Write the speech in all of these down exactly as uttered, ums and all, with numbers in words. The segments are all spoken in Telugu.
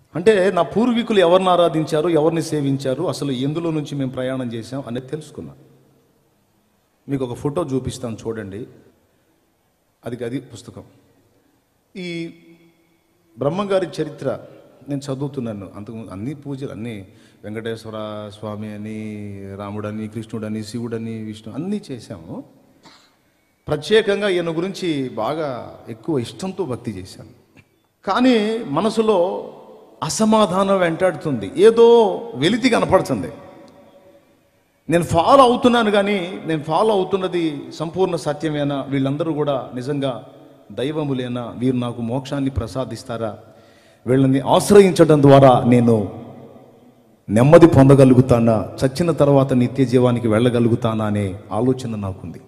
అంటే నా పూర్వీకులు ఎవరిని ఆరాధించారు, ఎవరిని సేవించారు, అసలు ఎందులో నుంచి మేము ప్రయాణం చేశాం అనేది తెలుసుకున్నాం. మీకు ఒక ఫోటో చూపిస్తాను చూడండి. అది అది పుస్తకం. ఈ బ్రహ్మంగారి చరిత్ర నేను చదువుతున్నాను. అంతకు అన్ని పూజలు అన్నీ వెంకటేశ్వర స్వామి అని, రాముడని, కృష్ణుడని, శివుడని, విష్ణు అన్నీ చేశాము. ప్రత్యేకంగా ఈయన గురించి బాగా ఎక్కువ ఇష్టంతో భక్తి చేశాను. కానీ మనసులో అసమాధానం వెంటాడుతుంది, ఏదో వెలితి కనపడుతుంది. నేను ఫాలో అవుతున్నాను కానీ నేను ఫాలో అవుతున్నది సంపూర్ణ సత్యమేనా, వీళ్ళందరూ కూడా నిజంగా దైవములేనా, వీరు నాకు మోక్షాన్ని ప్రసాదిస్తారా, వీళ్ళని ఆశ్రయించడం ద్వారా నేను నెమ్మది పొందగలుగుతానా, చచ్చిన తర్వాత నిత్య జీవానికి వెళ్ళగలుగుతానా అనే ఆలోచన నాకుంది.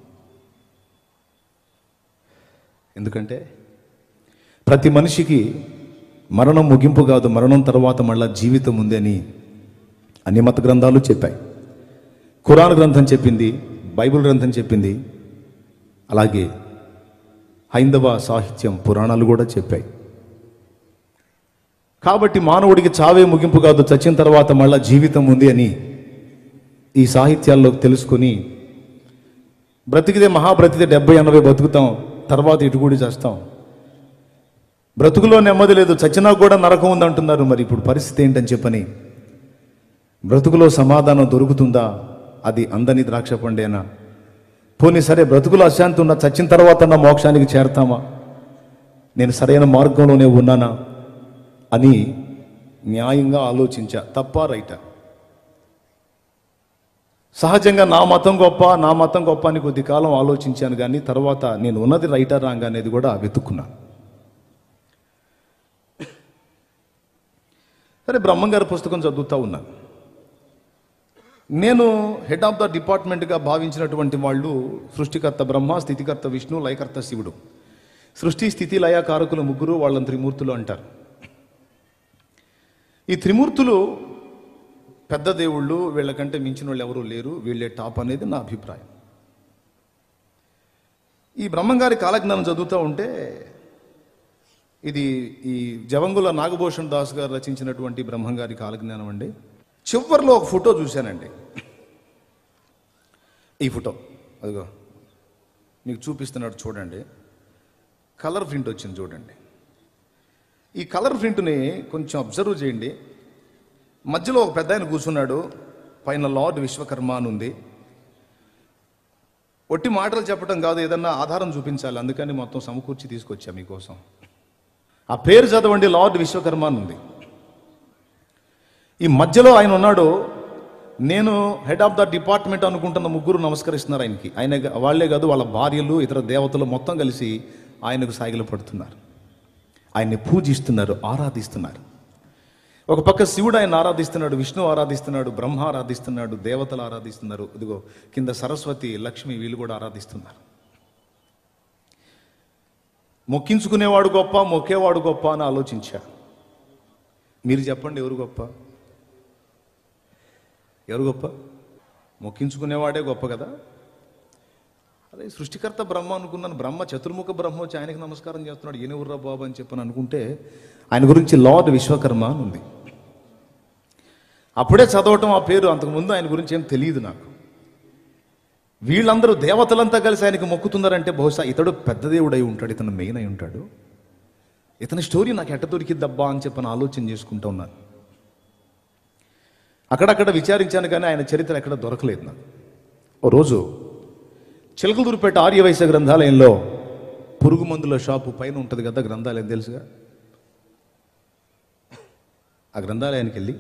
ఎందుకంటే ప్రతి మనిషికి మరణం ముగింపు కాదు, మరణం తర్వాత మళ్ళా జీవితం ఉంది అని అన్ని మత గ్రంథాలు చెప్పాయి. ఖురాన్ గ్రంథం చెప్పింది, బైబిల్ గ్రంథం చెప్పింది, అలాగే హైందవ సాహిత్యం పురాణాలు కూడా చెప్పాయి. కాబట్టి మానవుడికి చావే ముగింపు కాదు, చచ్చిన తర్వాత మళ్ళా జీవితం ఉంది అని ఈ సాహిత్యాల్లో తెలుసుకొని బ్రతికితే మహాబ్రతికితే డెబ్బై ఎనభై బతుకుతాం, తర్వాత ఇటుకూడి చేస్తాం. బ్రతుకులో నెమ్మది లేదు, చచ్చినా కూడా నరకం ఉందంటున్నారు. మరి ఇప్పుడు పరిస్థితి ఏంటని చెప్పని బ్రతుకులో సమాధానం దొరుకుతుందా, అది అందని ద్రాక్ష పండేనా, పోనీ సరే బ్రతుకులో అశాంతి ఉన్నా చచ్చిన తర్వాత నా మోక్షానికి చేరతామా, నేను సరైన మార్గంలోనే ఉన్నానా అని న్యాయంగా ఆలోచించా. తప్ప రైటా? సహజంగా నా మతం గొప్ప, నా మతం గొప్ప అని కొద్ది కాలం ఆలోచించాను, కానీ తర్వాత నేను ఉన్నది రైటా రాంగ్ అనేది కూడా వెతుక్కున్నాను. సరే, బ్రహ్మంగారి పుస్తకం చదువుతూ ఉన్నాను. నేను హెడ్ ఆఫ్ ద డిపార్ట్మెంట్గా భావించినటువంటి వాళ్ళు సృష్టికర్త బ్రహ్మ, స్థితికర్త విష్ణు, లయకర్త శివుడు. సృష్టి స్థితి లయ కారకులు ముగ్గురు, వాళ్ళని త్రిమూర్తులు అంటారు. ఈ త్రిమూర్తులు పెద్ద దేవుళ్ళు, వీళ్ళకంటే మించిన వాళ్ళు ఎవరూ లేరు, వీళ్ళే టాప్ అనేది నా అభిప్రాయం. ఈ బ్రహ్మంగారి కాలజ్ఞానం చదువుతూ ఉంటే, ఇది ఈ జవంగుల నాగభూషణ్ దాస్ గారు రచించినటువంటి బ్రహ్మంగారి కాలజ్ఞానం అండి. చివరిలో ఒక ఫోటో చూశానండి. ఈ ఫోటో అదిగో మీకు చూపిస్తున్నాడు చూడండి. కలర్ ప్రింట్ వచ్చింది చూడండి. ఈ కలర్ ప్రింట్ని కొంచెం అబ్జర్వ్ చేయండి. మధ్యలో ఒక పెద్ద ఆయన కూర్చున్నాడు, పైన లార్డ్ విశ్వకర్మ అని ఉంది. ఒట్టి మాటలు చెప్పడం కాదు, ఏదన్నా ఆధారం చూపించాలి, అందుకని మొత్తం సమకూర్చి తీసుకొచ్చా మీకోసం. ఆ పేరు చదవండి, లార్డ్ విశ్వకర్మ అని ఉంది. ఈ మధ్యలో ఆయన ఉన్నాడు. నేను హెడ్ ఆఫ్ ద డిపార్ట్మెంట్ అనుకుంటున్న ముగ్గురు నమస్కరిస్తున్నారు ఆయనకి. ఆయన వాళ్లే కాదు, వాళ్ళ భార్యలు, ఇతర దేవతలు మొత్తం కలిసి ఆయనకు సాగిల పడుతున్నారు, ఆయన్ని పూజిస్తున్నారు, ఆరాధిస్తున్నారు. ఒక పక్క శివుడు ఆయన ఆరాధిస్తున్నాడు, విష్ణు ఆరాధిస్తున్నాడు, బ్రహ్మ ఆరాధిస్తున్నాడు, దేవతలు ఆరాధిస్తున్నారు. ఇదిగో కింద సరస్వతి, లక్ష్మి, వీళ్ళు కూడా ఆరాధిస్తున్నారు. మొక్కించుకునేవాడు గొప్ప, మొక్కేవాడు గొప్ప అని ఆలోచించా. మీరు చెప్పండి, ఎవరు గొప్ప? ఎవరు గొప్ప? మొక్కించుకునేవాడే గొప్ప కదా. అదే సృష్టికర్త బ్రహ్మ అనుకున్నాను. బ్రహ్మ చతుర్ముఖ బ్రహ్మ వచ్చి ఆయనకి నమస్కారం చేస్తున్నాడు, ఈయన ఉర్రా బాబు అని చెప్పని అనుకుంటే ఆయన గురించి లార్డ్ విశ్వకర్మ అని ఉంది. అప్పుడే చదవటం ఆ పేరు, అంతకుముందు ఆయన గురించి ఏం తెలియదు నాకు. వీళ్ళందరూ దేవతలంతా కలిసి ఆయనకి మొక్కుతున్నారంటే బహుశా ఇతడు పెద్ద దేవుడు అయి ఉంటాడు, ఇతను మెయిన్ అయి ఉంటాడు. ఇతని స్టోరీ నాకు ఎట్ట దొరికిద్దబ్బా అని చెప్పని ఆలోచన చేసుకుంటూ ఉన్నాను. అక్కడక్కడ విచారించాను కానీ ఆయన చరిత్ర ఎక్కడ దొరకలేదు నాకు. ఓ రోజు చిలకలూరుపేట ఆర్యవైశ్య గ్రంథాలయంలో పురుగు మందుల షాపు పైన ఉంటుంది కదా గ్రంథాలయం, తెలుసుగా. ఆ గ్రంథాలయానికి వెళ్ళి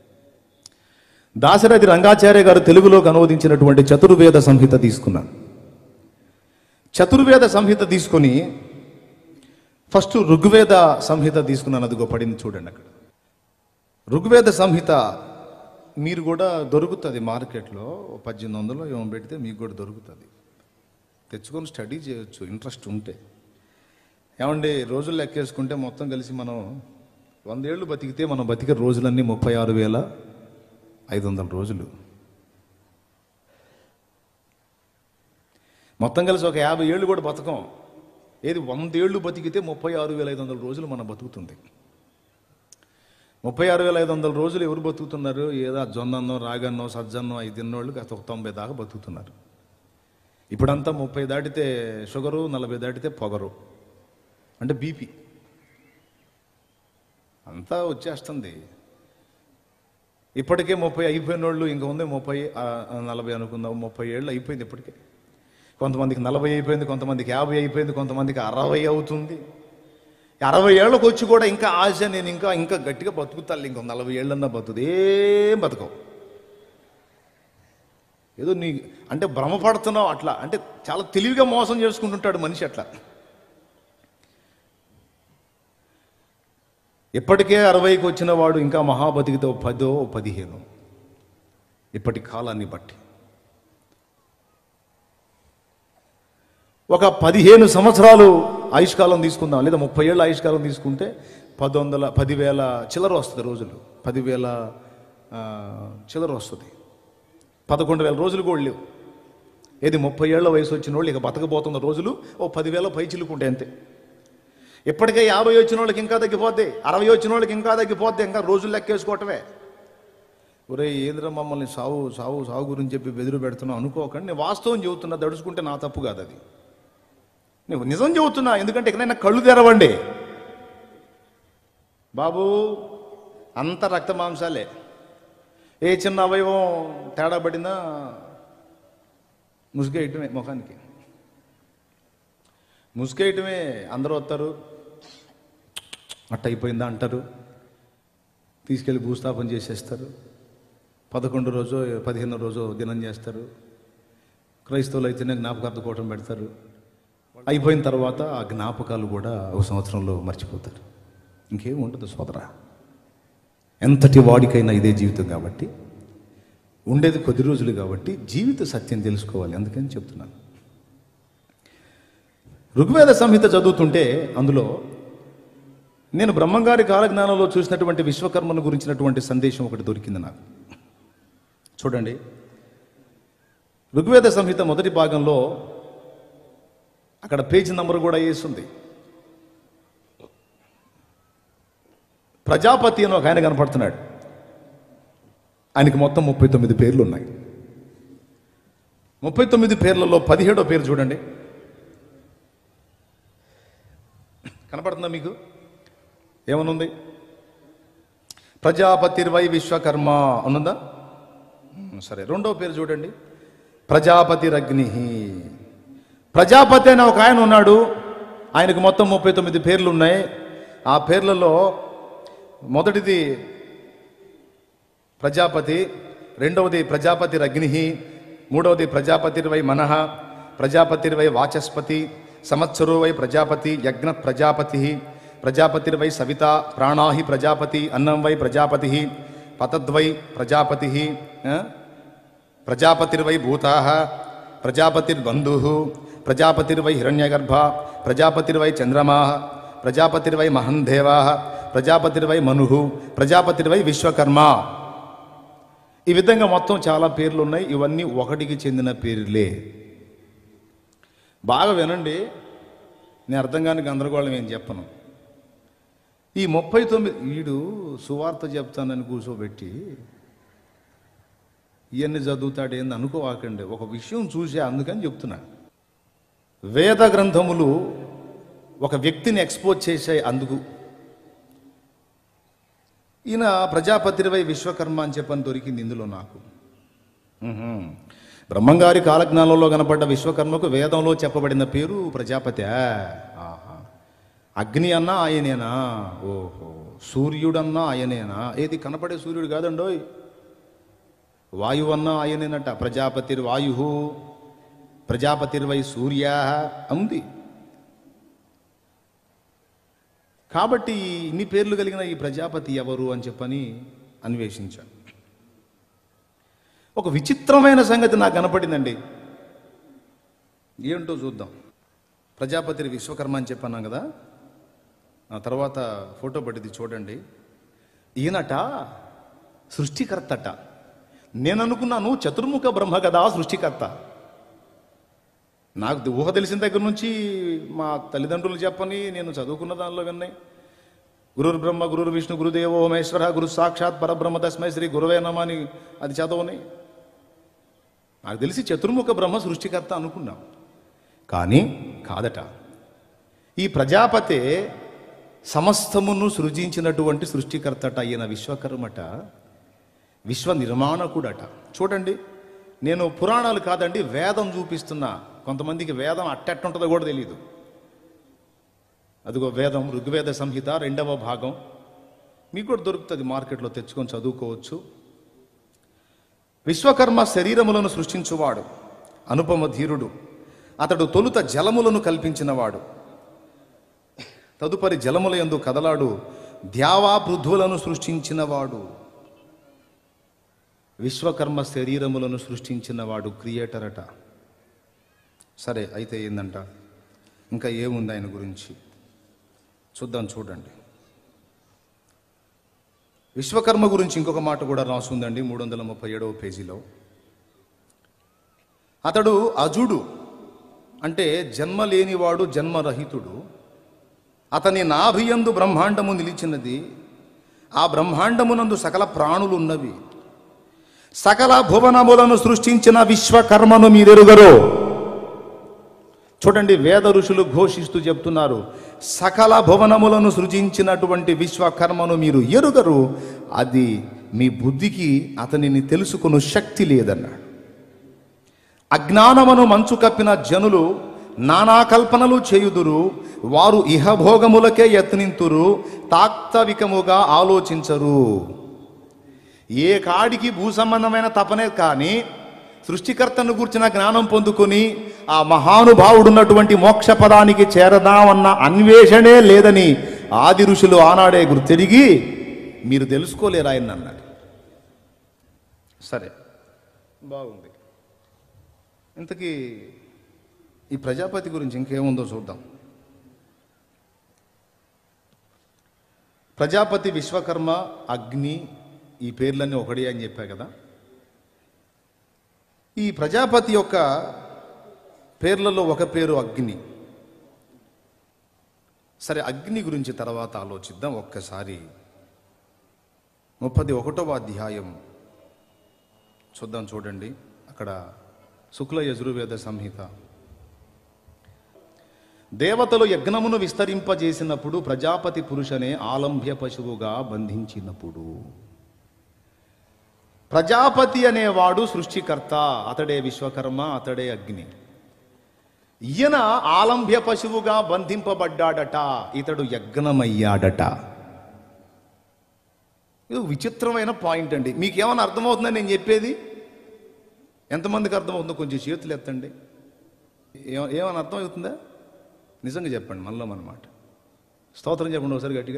దాశరథి రంగాచార్య గారు తెలుగులోకి అనువదించినటువంటి చతుర్వేద సంహిత తీసుకున్నాను. చతుర్వేద సంహిత తీసుకొని ఫస్ట్ ఋగ్వేద సంహిత తీసుకున్నాను. అదిగో పడింది చూడండి అక్కడ. ఋగ్వేద సంహిత మీరు కూడా దొరుకుతుంది మార్కెట్లో, పద్దెనిమిది వందలు ఏమో పెడితే మీకు కూడా దొరుకుతుంది. తెచ్చుకొని స్టడీ చేయొచ్చు ఇంట్రెస్ట్ ఉంటే. ఏమండి, రోజులు లెక్కేసుకుంటే మొత్తం కలిసి మనం వందేళ్ళు బతికితే మనం బతికే రోజులన్నీ ముప్పై ఆరు వేల ఐదు వందల రోజులు. మొత్తం కలిసి ఒక యాభై ఏళ్ళు కూడా బతకం. ఏది వందేళ్ళు బతికితే ముప్పై ఆరు వేల ఐదు వందల రోజులు మనం బతుకుతుంది. ముప్పై ఆరు వేల ఐదు వందల రోజులు ఎవరు బతుకుతున్నారు? ఏదో జొన్నన్నో రాగన్నో సజ్జన్నో అవి తిన్నోళ్ళు కాస్త ఒక తొంభై దాకా బతుకుతున్నారు. ఇప్పుడంతా ముప్పై దాటితే షుగరు, నలభై దాటితే పొగరు, అంటే బీపీ అంతా వచ్చేస్తుంది. ఇప్పటికే ముప్పై అయిపోయిన వాళ్ళు ఇంకా ఉంది ముప్పై నలభై అనుకుందాం, ముప్పై ఏళ్ళు అయిపోయింది ఇప్పటికే. కొంతమందికి నలభై అయిపోయింది, కొంతమందికి యాభై అయిపోయింది, కొంతమందికి అరవై అవుతుంది. అరవై ఏళ్ళకు వచ్చి కూడా ఇంకా ఆశ, నేను ఇంకా ఇంకా గట్టిగా బతుకుతాను, ఇంకో నలభై ఏళ్ళన్నా బతుకుదు. ఏం బతకవు. ఏదో నీ అంటే భ్రమపడుతున్నావు అట్లా, అంటే చాలా తెలివిగా మోసం చేసుకుంటుంటాడు మనిషి అట్లా. ఇప్పటికే అరవైకి వచ్చిన వాడు ఇంకా మహాబతికితో పదో పదిహేను ఇప్పటి కాలాన్ని బట్టి. ఒక పదిహేను సంవత్సరాలు ఆయుష్కాలం తీసుకుందాం, లేదా ముప్పై ఏళ్ళ ఆయుష్కాలం తీసుకుంటే పది వందల పదివేల చిల్లర వస్తుంది రోజులు, పదివేల చిల్లర వస్తుంది. పదకొండు వేల రోజులు కూడా లేవు. ఏది ముప్పై ఏళ్ళ వయసు వచ్చిన వాళ్ళు ఇక బతకబోతున్న రోజులు ఓ పదివేల పై చిల్లుకుంటే అంతే. ఇప్పటికే యాభై వచ్చిన వాళ్ళకి ఇంకా తగ్గిపోద్ది, అరవై వచ్చిన వాళ్ళకి ఇంకా తగ్గిపోద్ది, ఇంకా రోజులు లెక్కేసుకోవటమే. ఒరే ఏంద్ర మమ్మల్ని సావు సావు సావు గురించి చెప్పి బెదిరి పెడుతున్నావు అనుకోకండి, నేను వాస్తవం చెబుతున్నా, దడుచుకుంటే నా తప్పు కాదు అది, నేను నిజం చెబుతున్నా. ఎందుకంటే ఎక్కడైనా కళ్ళు తెరవండి బాబు, అంత రక్త మాంసాలే. ఏ చిన్న అవయవం తేడా పడినా ముసుగేయటమే, ముఖానికి ముసుగేయటమే. అందరూ వస్తారు, అట్ట అయిపోయిందా అంటారు, తీసుకెళ్ళి భూస్థాపన చేసేస్తారు. పదకొండు రోజు పదిహేను రోజు దినం చేస్తారు. క్రైస్తవులు అయితేనే జ్ఞాపకార్థ కూటం పెడతారు. అయిపోయిన తర్వాత ఆ జ్ఞాపకాలు కూడా ఒక సంవత్సరంలో మర్చిపోతారు. ఇంకేం ఉండదు సోదరా. ఎంతటి వాడికైనా ఇదే జీవితం కాబట్టి, ఉండేది కొద్ది రోజులు కాబట్టి జీవిత సత్యం తెలుసుకోవాలి. అందుకని చెప్తున్నాను. ఋగ్వేద సంహిత చదువుతుంటే అందులో నేను బ్రహ్మంగారి కాలజ్ఞానంలో చూసినటువంటి విశ్వకర్మను గురించినటువంటి సందేశం ఒకటి దొరికింది నాకు. చూడండి, ఋగ్వేద సంహిత మొదటి భాగంలో అక్కడ పేజీ నంబర్ కూడా వేస్తుంది. ప్రజాపతి అని ఒక ఆయన కనపడుతున్నాడు. ఆయనకి మొత్తం ముప్పై తొమ్మిది పేర్లు ఉన్నాయి. ముప్పై తొమ్మిది పేర్లలో పదిహేడో పేరు చూడండి, కనపడుతుందా మీకు? ఏమనుంది? ప్రజాపతిర్వై విశ్వకర్మ అనుందా? సరే, రెండో పేరు చూడండి, ప్రజాపతిరగ్ని. ప్రజాపతి అనే ఒక ఆయన ఉన్నాడు, ఆయనకు మొత్తం ముప్పై తొమ్మిది పేర్లు ఉన్నాయి. ఆ పేర్లలో మొదటిది ప్రజాపతి, రెండవది ప్రజాపతిరగ్ని, మూడవది ప్రజాపతిర్వై మనః, ప్రజాపతిర్వై వాచస్పతి, సంవత్సరో వై ప్రజాపతి, యజ్ఞ ప్రజాపతి, ప్రజాపతిర్వై సవిత, ప్రాణాహి ప్రజాపతి, అన్నం వై ప్రజాపతి, పతద్వై ప్రజాపతి, ప్రజాపతిర్వై భూతాః, ప్రజాపతిర్బంధు, ప్రజాపతిర్వై హిరణ్యగర్భ, ప్రజాపతిర్వై చంద్రమాః, ప్రజాపతిర్వై మహందేవాః, ప్రజాపతిర్వై మనుః, ప్రజాపతిర్వై విశ్వకర్మ. ఈ విధంగా మొత్తం చాలా పేర్లు ఉన్నాయి. ఇవన్నీ ఒకటికి చెందిన పేర్లే. బాగా వినండి, నేను అర్థం కాని గందరగోళం ఏం చెప్పను. ఈ ముప్పై తొమ్మిది వీడు సువార్త చెప్తానని కూర్చోబెట్టి ఇవన్నీ చదువుతాడు ఏంది అనుకోవాకండి. ఒక విషయం చూసే, అందుకని చెప్తున్నా. వేద గ్రంథములు ఒక వ్యక్తిని ఎక్స్పోజ్ చేసే అందుకు. ఈయన ప్రజాపతిర్వై విశ్వకర్మ అని చెప్పని దొరికింది ఇందులో నాకు. బ్రహ్మంగారి కాలజ్ఞానంలో కనపడ్డ విశ్వకర్మకు వేదంలో చెప్పబడిన పేరు ప్రజాపతి. ఆహా, అగ్ని అన్నా ఆయనేనా? ఓహో, సూర్యుడన్నా ఆయనేనా? ఏది కనపడే సూర్యుడు కాదండోయ్, వాయువన్నా ఆయనేనట. ప్రజాపతిర్వాయు, ప్రజాపతిర్వై సూర్య ఉంది. కాబట్టి ఇన్ని పేర్లు కలిగిన ఈ ప్రజాపతి ఎవరు అని చెప్పని అన్వేషించాను. ఒక విచిత్రమైన సంగతి నాకు కనపడిందండి. ఏంటో చూద్దాం. ప్రజాపతి విశ్వకర్మ అని చెప్పాను కదా, ఆ తర్వాత ఫోటో పట్టింది చూడండి. ఈయనట సృష్టికర్తట. నేను అనుకున్నాను చతుర్ముఖ బ్రహ్మ కదా సృష్టికర్త. నాకు ఊహ తెలిసిన దగ్గర నుంచి మా తల్లిదండ్రులు చెప్పని, నేను చదువుకున్న దానిలో విన్నాయి, గురుర్ బ్రహ్మ గురుర్ విష్ణు గురుదేవో మహేశ్వర గురు సాక్షాత్ పరబ్రహ్మ తస్మై శ్రీ గురవే నమః అని అది చదవని. నాకు తెలిసి చతుర్ముఖ బ్రహ్మ సృష్టికర్త అనుకున్నాం, కానీ కాదట. ఈ ప్రజాపతే సమస్తమును సృజించినటువంటి సృష్టికర్తట. ఈయన విశ్వకర్మట, విశ్వ నిర్మాణకుడట. చూడండి, నేను పురాణాలు కాదండి వేదం చూపిస్తున్నా. కొంతమందికి వేదం అట్టెట్టుంటుందో కూడా తెలియదు. అదిగో వేదం, ఋగ్వేద సంహిత రెండవ భాగం మీకు కూడా దొరుకుతుంది, మార్కెట్లో తెచ్చుకొని చదువుకోవచ్చు. విశ్వకర్మ శరీరములను సృష్టించువాడు, అనుపమ ధీరుడు. అతడు తొలుత జలములను కల్పించినవాడు, తదుపరి జలముల యందు కదలాడు ద్యావా పృథ్వులను సృష్టించినవాడు. విశ్వకర్మ శరీరములను సృష్టించినవాడు, క్రియేటర్ అట. సరే, అయితే ఏందంట, ఇంకా ఏముంది ఆయన గురించి చూద్దాం. చూడండి, విశ్వకర్మ గురించి ఇంకొక మాట కూడా రాసుందండి మూడు వందల ముప్పై ఏడవ పేజీలో. అతడు అజుడు, అంటే జన్మ లేనివాడు, జన్మరహితుడు. అతని నాభియందు బ్రహ్మాండము నిలిచినది, ఆ బ్రహ్మాండమునందు సకల ప్రాణులు ఉన్నవి. సకల భువనములను సృష్టించిన విశ్వకర్మను మీరెరుగరు. చూడండి, వేద ఋషులు ఘోషిస్తూ చెప్తున్నారు, సకల భువనములను సృజించినటువంటి విశ్వకర్మను మీరు ఎరుగరు, అది మీ బుద్ధికి అతనిని తెలుసుకుని శక్తి లేదన్నాడు. అజ్ఞానమును మంచు కప్పిన జనులు నానా కల్పనలు చేయుదురు, వారు ఇహభోగములకే యత్నింతురు, తాత్వికముగా ఆలోచించరు. ఏ కాడికి భూ సంబంధమైన తపనే కానీ సృష్టికర్తను కూర్చిన జ్ఞానం పొందుకొని ఆ మహానుభావుడున్నటువంటి మోక్ష పదానికి చేరదామన్న అన్వేషణే లేదని ఆది ఋషులు ఆనాడే గుర్తెరిగి మీరు తెలుసుకోలేరు ఆయన అన్నాడు. సరే, బాగుంది. ఇంతకీ ఈ ప్రజాపతి గురించి ఇంకేముందో చూద్దాం. ప్రజాపతి, విశ్వకర్మ, అగ్ని, ఈ పేర్లన్నీ ఒకటి అని చెప్పా కదా. ఈ ప్రజాపతి యొక్క పేర్లలో ఒక పేరు అగ్ని. సరే, అగ్ని గురించి తర్వాత ఆలోచిద్దాం. ఒక్కసారి ముప్పది ఒకటవ అధ్యాయం చూద్దాం. చూడండి, అక్కడ శుక్ల యజుర్వేద సంహిత. దేవతలు యజ్ఞమును విస్తరింపజేసినప్పుడు ప్రజాపతి పురుషనే ఆలంభ్య పశువుగా బంధించినప్పుడు. ప్రజాపతి అనేవాడు సృష్టికర్త, అతడే విశ్వకర్మ, అతడే అగ్ని. ఈయన ఆలంభ్య పశువుగా బంధింపబడ్డాడట, ఇతడు యజ్ఞమయ్యాడట. ఇది విచిత్రమైన పాయింట్ అండి. మీకేమైనా అర్థమవుతుందని నేను చెప్పేది? ఎంతమందికి అర్థమవుతుందో కొంచెం చేతులు ఎత్తండి. ఏమైనా అర్థమవుతుందా? నిజంగా చెప్పండి, మనలో అన్నమాట. స్తోత్రం చెప్పండి ఒకసారి గట్టిగా.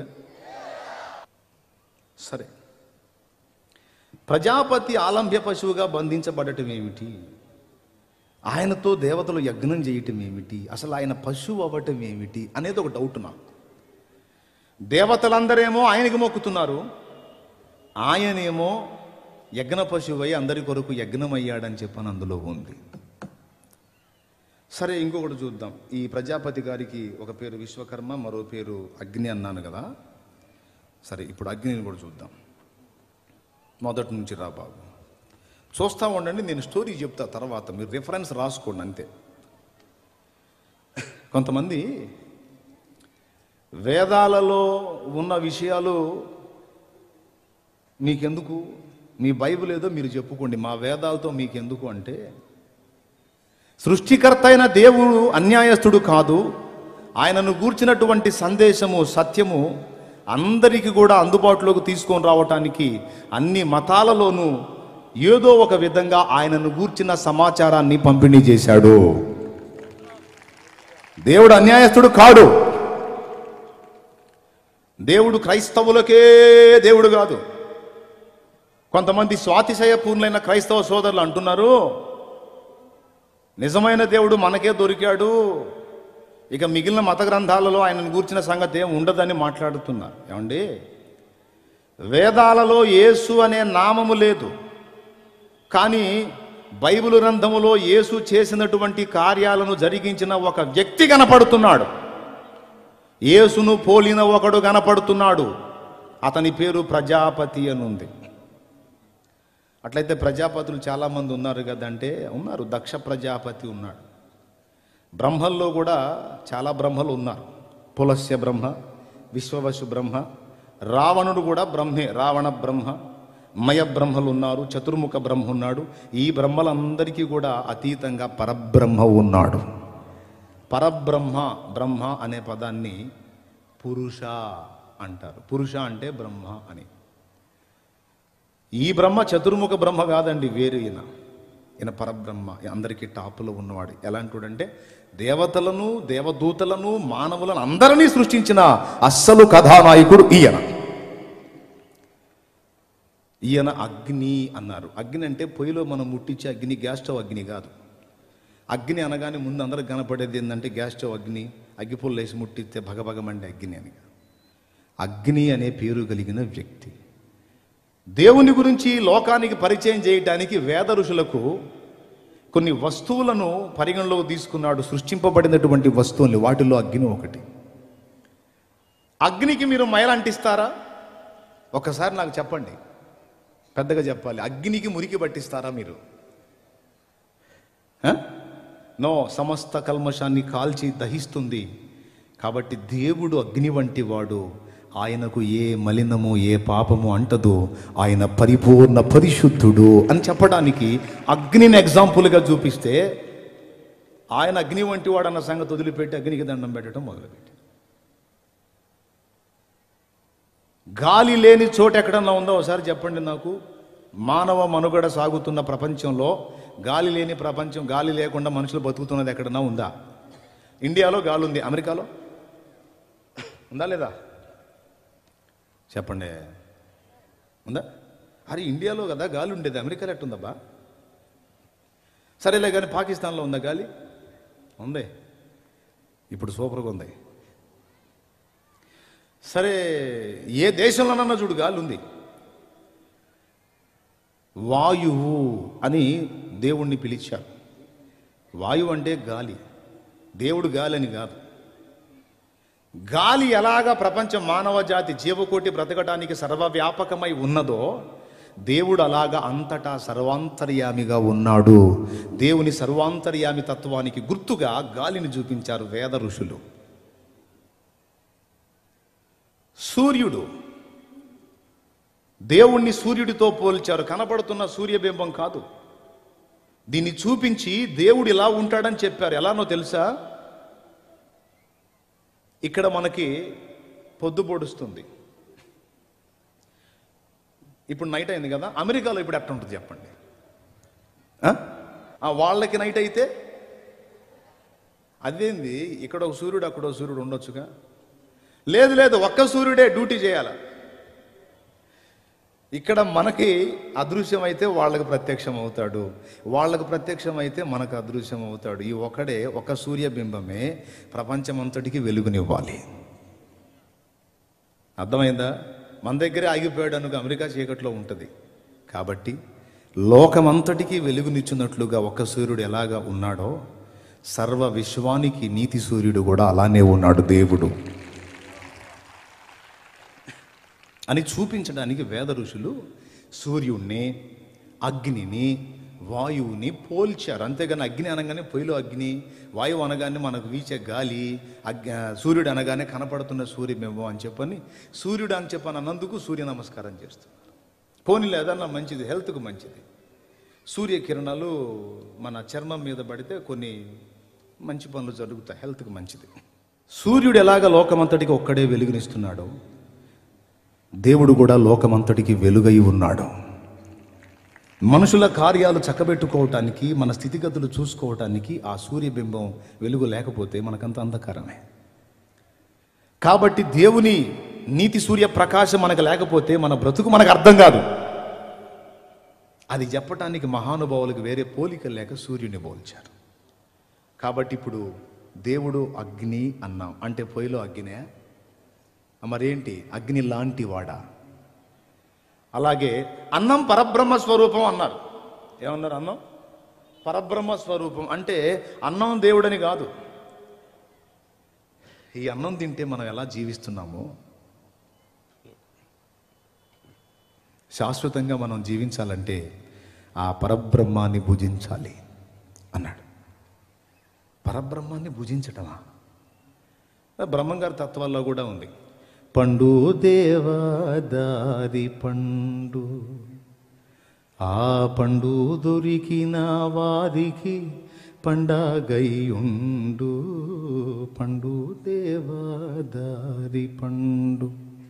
సరే, ప్రజాపతి ఆలంభ్య పశువుగా బంధించబడటం ఏమిటి? ఆయనతో దేవతలు యజ్ఞం చేయటం ఏమిటి? అసలు ఆయన పశువు అవ్వటం ఏమిటి అనేది ఒక డౌట్ నాకు. దేవతలందరేమో ఆయనకి మొక్కుతున్నారు, ఆయనేమో యజ్ఞ పశువై అందరి కొరకు యజ్ఞమయ్యాడని చెప్పని అందులో ఉంది. సరే, ఇంకొకటి చూద్దాం. ఈ ప్రజాపతి గారికి ఒక పేరు విశ్వకర్మ, మరో పేరు అగ్ని అన్నాను కదా. సరే, ఇప్పుడు అగ్నిని కూడా చూద్దాం. మొదటి నుంచి రా బాబు, చూస్తూ ఉండండి. నేను స్టోరీ చెప్తా తర్వాత, మీరు రిఫరెన్స్ రాసుకోండి అంతే. కొంతమంది వేదాలలో ఉన్న విషయాలు మీకెందుకు, మీ బైబిల్ ఏదో మీరు చెప్పుకోండి, మా వేదాలతో మీకెందుకు అంటే, సృష్టికర్త అయిన దేవుడు అన్యాయస్తుడు కాదు. ఆయనను గూర్చినటువంటి సందేశము, సత్యము అందరికీ కూడా అందుబాటులోకి తీసుకొని రావటానికి అన్ని మతాలలోనూ ఏదో ఒక విధంగా ఆయనను గూర్చిన సమాచారాన్ని పంపిణీ చేశాడు. దేవుడు అన్యాయస్తుడు కాడు. దేవుడు క్రైస్తవులకే దేవుడు కాదు. కొంతమంది స్వాతిశయ పూర్ణులైన క్రైస్తవ సోదరులు అంటున్నారు, నిజమైన దేవుడు మనకే దొరికాడు, ఇక మిగిలిన మత గ్రంథాలలో ఆయనను గూర్చిన సంగతి ఏం ఉండదని మాట్లాడుతున్నారు. ఏమండి, వేదాలలో యేసు అనే నామము లేదు, కానీ బైబిల్ గ్రంథములో యేసు చేసినటువంటి కార్యాలను జరిగించిన ఒక వ్యక్తి కనపడుతున్నాడు. యేసును పోలిన ఒకడు కనపడుతున్నాడు, అతని పేరు ప్రజాపతి అని ఉంది. అట్లయితే ప్రజాపతులు చాలామంది ఉన్నారు కదంటే ఉన్నారు. దక్ష ప్రజాపతి ఉన్నాడు. బ్రహ్మల్లో కూడా చాలా బ్రహ్మలు ఉన్నారు. పులస్య బ్రహ్మ, విశ్వవసు బ్రహ్మ, రావణుడు కూడా బ్రహ్మే, రావణ బ్రహ్మ, మయ బ్రహ్మలు ఉన్నారు, చతుర్ముఖ బ్రహ్మ ఉన్నాడు. ఈ బ్రహ్మలందరికీ కూడా అతీతంగా పరబ్రహ్మ ఉన్నాడు. పరబ్రహ్మ, బ్రహ్మ అనే పదాన్ని పురుష అంటారు. పురుష అంటే బ్రహ్మ అని. ఈ బ్రహ్మ చతుర్ముఖ బ్రహ్మ కాదండి, వేరు ఈయన. ఈయన పరబ్రహ్మ, అందరికీ టాపులో ఉన్నవాడు. ఎలాంటివాడంటే దేవతలను, దేవదూతలను, మానవులను అందరినీ సృష్టించిన అస్సలు కథానాయకుడు ఈయన. ఈయన అగ్ని అన్నారు. అగ్ని అంటే పొయ్యిలో మనం ముట్టించే అగ్ని, గ్యాస్ స్టవ్ అగ్ని కాదు. అగ్ని అనగానే ముందు అందరికి కనపడేది ఏంటంటే గ్యాస్ స్టవ్ అగ్ని, అగ్గిపుల్ల వేసి ముట్టిస్తే భగభగమంటే అగ్ని అని. అగ్ని అనే పేరు కలిగిన వ్యక్తి. దేవుని గురించి లోకానికి పరిచయం చేయడానికి వేద ఋషులకు కొన్ని వస్తువులను పరిగణలోకి తీసుకున్నాడు. సృష్టింపబడినటువంటి వస్తువుల్ని, వాటిల్లో అగ్ని ఒకటి. అగ్నికి మీరు మైల అంటిస్తారా? ఒకసారి నాకు చెప్పండి, పెద్దగా చెప్పాలి. అగ్నికి మురికి పట్టిస్తారా మీరు? నో, సమస్త కల్మషాన్ని కాల్చి దహిస్తుంది. కాబట్టి దేవుడు అగ్ని వంటి వాడు. ఆయనకు ఏ మలినము, ఏ పాపము అంటదు. ఆయన పరిపూర్ణ పరిశుద్ధుడు అని చెప్పడానికి అగ్నిని ఎగ్జాంపుల్గా చూపిస్తే, ఆయన అగ్ని వంటి వాడు అన్న సంగతి వదిలిపెట్టి అగ్నికి దండం పెట్టడం మొదలుపెట్టి, గాలి లేని చోటు ఎక్కడన్నా ఉందో ఒకసారి చెప్పండి నాకు. మానవ మనుగడ సాగుతున్న ప్రపంచంలో గాలి లేని ప్రపంచం, గాలి లేకుండా మనుషులు బతుకుతున్నది ఎక్కడన్నా ఉందా? ఇండియాలో గాలి ఉంది, అమెరికాలో ఉందా లేదా? చెప్పండి, ఉందా? అరే ఇండియాలో కదా గాలి ఉండేది, అమెరికాలో ఎట్టుందబ్బా? సరేలే కానీ పాకిస్తాన్లో ఉందా గాలి? ఉంది, ఇప్పుడు సూపర్గా ఉంది. సరే, ఏ దేశంలోనన్నా చూడు గాలి ఉంది. వాయువు అని దేవుణ్ణి పిలిచారు. వాయువు అంటే గాలి, దేవుడు గాలి అని కాదు. గాలి ఎలాగా ప్రపంచం, మానవ జాతి, జీవకోటి బ్రతకటానికి సర్వవ్యాపకమై ఉన్నదో, దేవుడు అలాగా అంతటా సర్వాంతర్యామిగా ఉన్నాడు. దేవుని సర్వాంతర్యామి తత్వానికి గుర్తుగా గాలిని చూపించారు వేద ఋషులు. సూర్యుడు, దేవుణ్ణి సూర్యుడితో పోల్చారు. కనపడుతున్న సూర్యబింబం కాదు, దీన్ని చూపించి దేవుడు ఇలా ఉంటాడని చెప్పారు. ఎలానో తెలుసా? ఇక్కడ మనకి పొద్దు పొడుస్తుంది, ఇప్పుడు నైట్ అయింది కదా. అమెరికాలో ఇప్పుడు ఎట్లా ఉంటుంది చెప్పండి? వాళ్ళకి నైట్ అయితే అదేంది, ఇక్కడ ఒక సూర్యుడు అక్కడ ఒక సూర్యుడు ఉండొచ్చుగా? లేదు లేదు, ఒక్క సూర్యుడే డ్యూటీ చేయాల. ఇక్కడ మనకి అదృశ్యం అయితే వాళ్ళకి ప్రత్యక్షం అవుతాడు, వాళ్ళకు ప్రత్యక్షం అయితే మనకు అదృశ్యం అవుతాడు. ఈ ఒకడే, ఒక సూర్యబింబమే ప్రపంచమంతటికి వెలుగునివ్వాలి. అర్థమైందా? మన దగ్గరే ఆగిపోయాడు అనుకో, అమెరికా చీకట్లో ఉంటుంది. కాబట్టి లోకమంతటికి వెలుగునిచ్చినట్లుగా ఒక సూర్యుడు ఎలాగా ఉన్నాడో, సర్వ విశ్వానికి నీతి సూర్యుడు కూడా అలానే ఉన్నాడు దేవుడు అని చూపించడానికి వేద ఋషులు సూర్యుణ్ణి, అగ్నిని, వాయువుని పోల్చారు. అంతేగాని అగ్ని అనగానే పొయ్యిలో అగ్ని, వాయువు అనగానే మనకు వీచే గాలి, అగ్ని, సూర్యుడు అనగానే కనపడుతున్న సూర్యబింబం అని చెప్పని, సూర్యుడు అని చెప్పని అన్నందుకు సూర్య నమస్కారం చేస్తున్నారు. పోనీ లేదన్నా మంచిది, హెల్త్కు మంచిది. సూర్యకిరణాలు మన చర్మం మీద పడితే కొన్ని మంచి పనులు జరుగుతాయి, హెల్త్కి మంచిది. సూర్యుడు ఎలాగ లోకమంతటికి ఒక్కడే వెలుగునిస్తున్నాడో, దేవుడు కూడా లోకమంతటికి వెలుగై ఉన్నాడు. మనుషుల కార్యాలు చక్కబెట్టుకోవటానికి, మన స్థితిగతులు చూసుకోవటానికి ఆ సూర్యబింబం వెలుగు లేకపోతే మనకంత అంధకారమే. కాబట్టి దేవుని నీతి సూర్య ప్రకాశం మనకు లేకపోతే మన బ్రతుకు మనకు అర్థం కాదు. అది చెప్పటానికి మహానుభావులకు వేరే పోలికలు లేక సూర్యుని పోల్చారు. కాబట్టి ఇప్పుడు దేవుడు అగ్ని అన్నాం అంటే పొయ్యిలో అగ్నే, మరేంటి? అగ్ని లాంటి వాడా? అలాగే అన్నం పరబ్రహ్మ స్వరూపం అన్నారు. ఏమన్నారు? అన్నం పరబ్రహ్మ స్వరూపం అంటే అన్నం దేవుడని కాదు. ఈ అన్నం తింటే మనం ఎలా జీవిస్తున్నామో శాశ్వతంగా మనం జీవించాలంటే ఆ పరబ్రహ్మాన్ని భుజించాలి అన్నాడు. పరబ్రహ్మాన్ని భుజించటమా? బ్రహ్మంగారి తత్వాల్లో కూడా ఉంది. పండు దేవదారి పండు, ఆ పండు దొరికిన వారికి పండగయుండు, పండు దేవదారి పండు.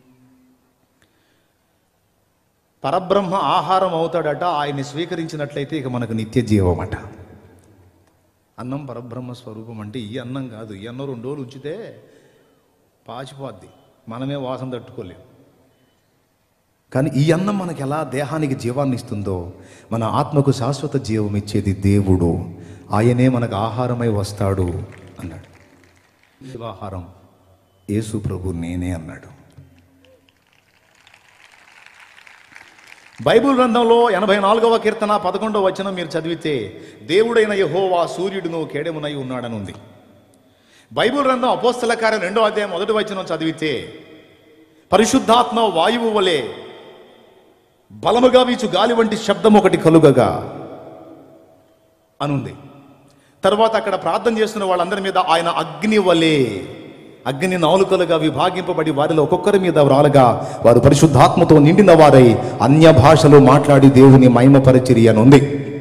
పరబ్రహ్మ ఆహారం అవుతాడట. ఆయన్ని స్వీకరించినట్లయితే ఇక మనకు నిత్య జీవం అట. అన్నం పరబ్రహ్మ స్వరూపం అంటే ఈ అన్నం కాదు. ఈ అన్నం రెండు రోజులు ఉంచితే పాచిపోద్ది, మనమే వాసన తట్టుకోలేం. కానీ ఈ అన్నం మనకి ఎలా దేహానికి జీవాన్ని ఇస్తుందో, మన ఆత్మకు శాశ్వత జీవం ఇచ్చేది దేవుడు. ఆయనే మనకు ఆహారమై వస్తాడు అన్నాడు. జీవాహారం యేసు ప్రభు నేనే అన్నాడు. బైబిల్ గ్రంథంలో ఎనభై నాలుగవ కీర్తన పదకొండవ వచనం మీరు చదివితే, దేవుడైన యెహోవా సూర్యుడును కేడెమునై ఉన్నాడని ఉంది. బైబిల్ గ్రంథం అపోస్తల కార్యం రెండో అధ్యాయం మొదటి వచనం చదివితే, పరిశుద్ధాత్మ వాయువు వలె బలముగా వీచు గాలి వంటి శబ్దం ఒకటి కలుగగా అనుంది. తర్వాత అక్కడ ప్రార్థన చేస్తున్న వాళ్ళందరి మీద ఆయన అగ్ని వలె, అగ్ని నాలుకలుగా విభాగింపబడి వారిలో ఒక్కొక్కరి మీద వ్రాలగా వారు పరిశుద్ధాత్మతో నిండిన వారై అన్య భాషలు మాట్లాడి దేవుని మహిమపరచిరి అని ఉంది.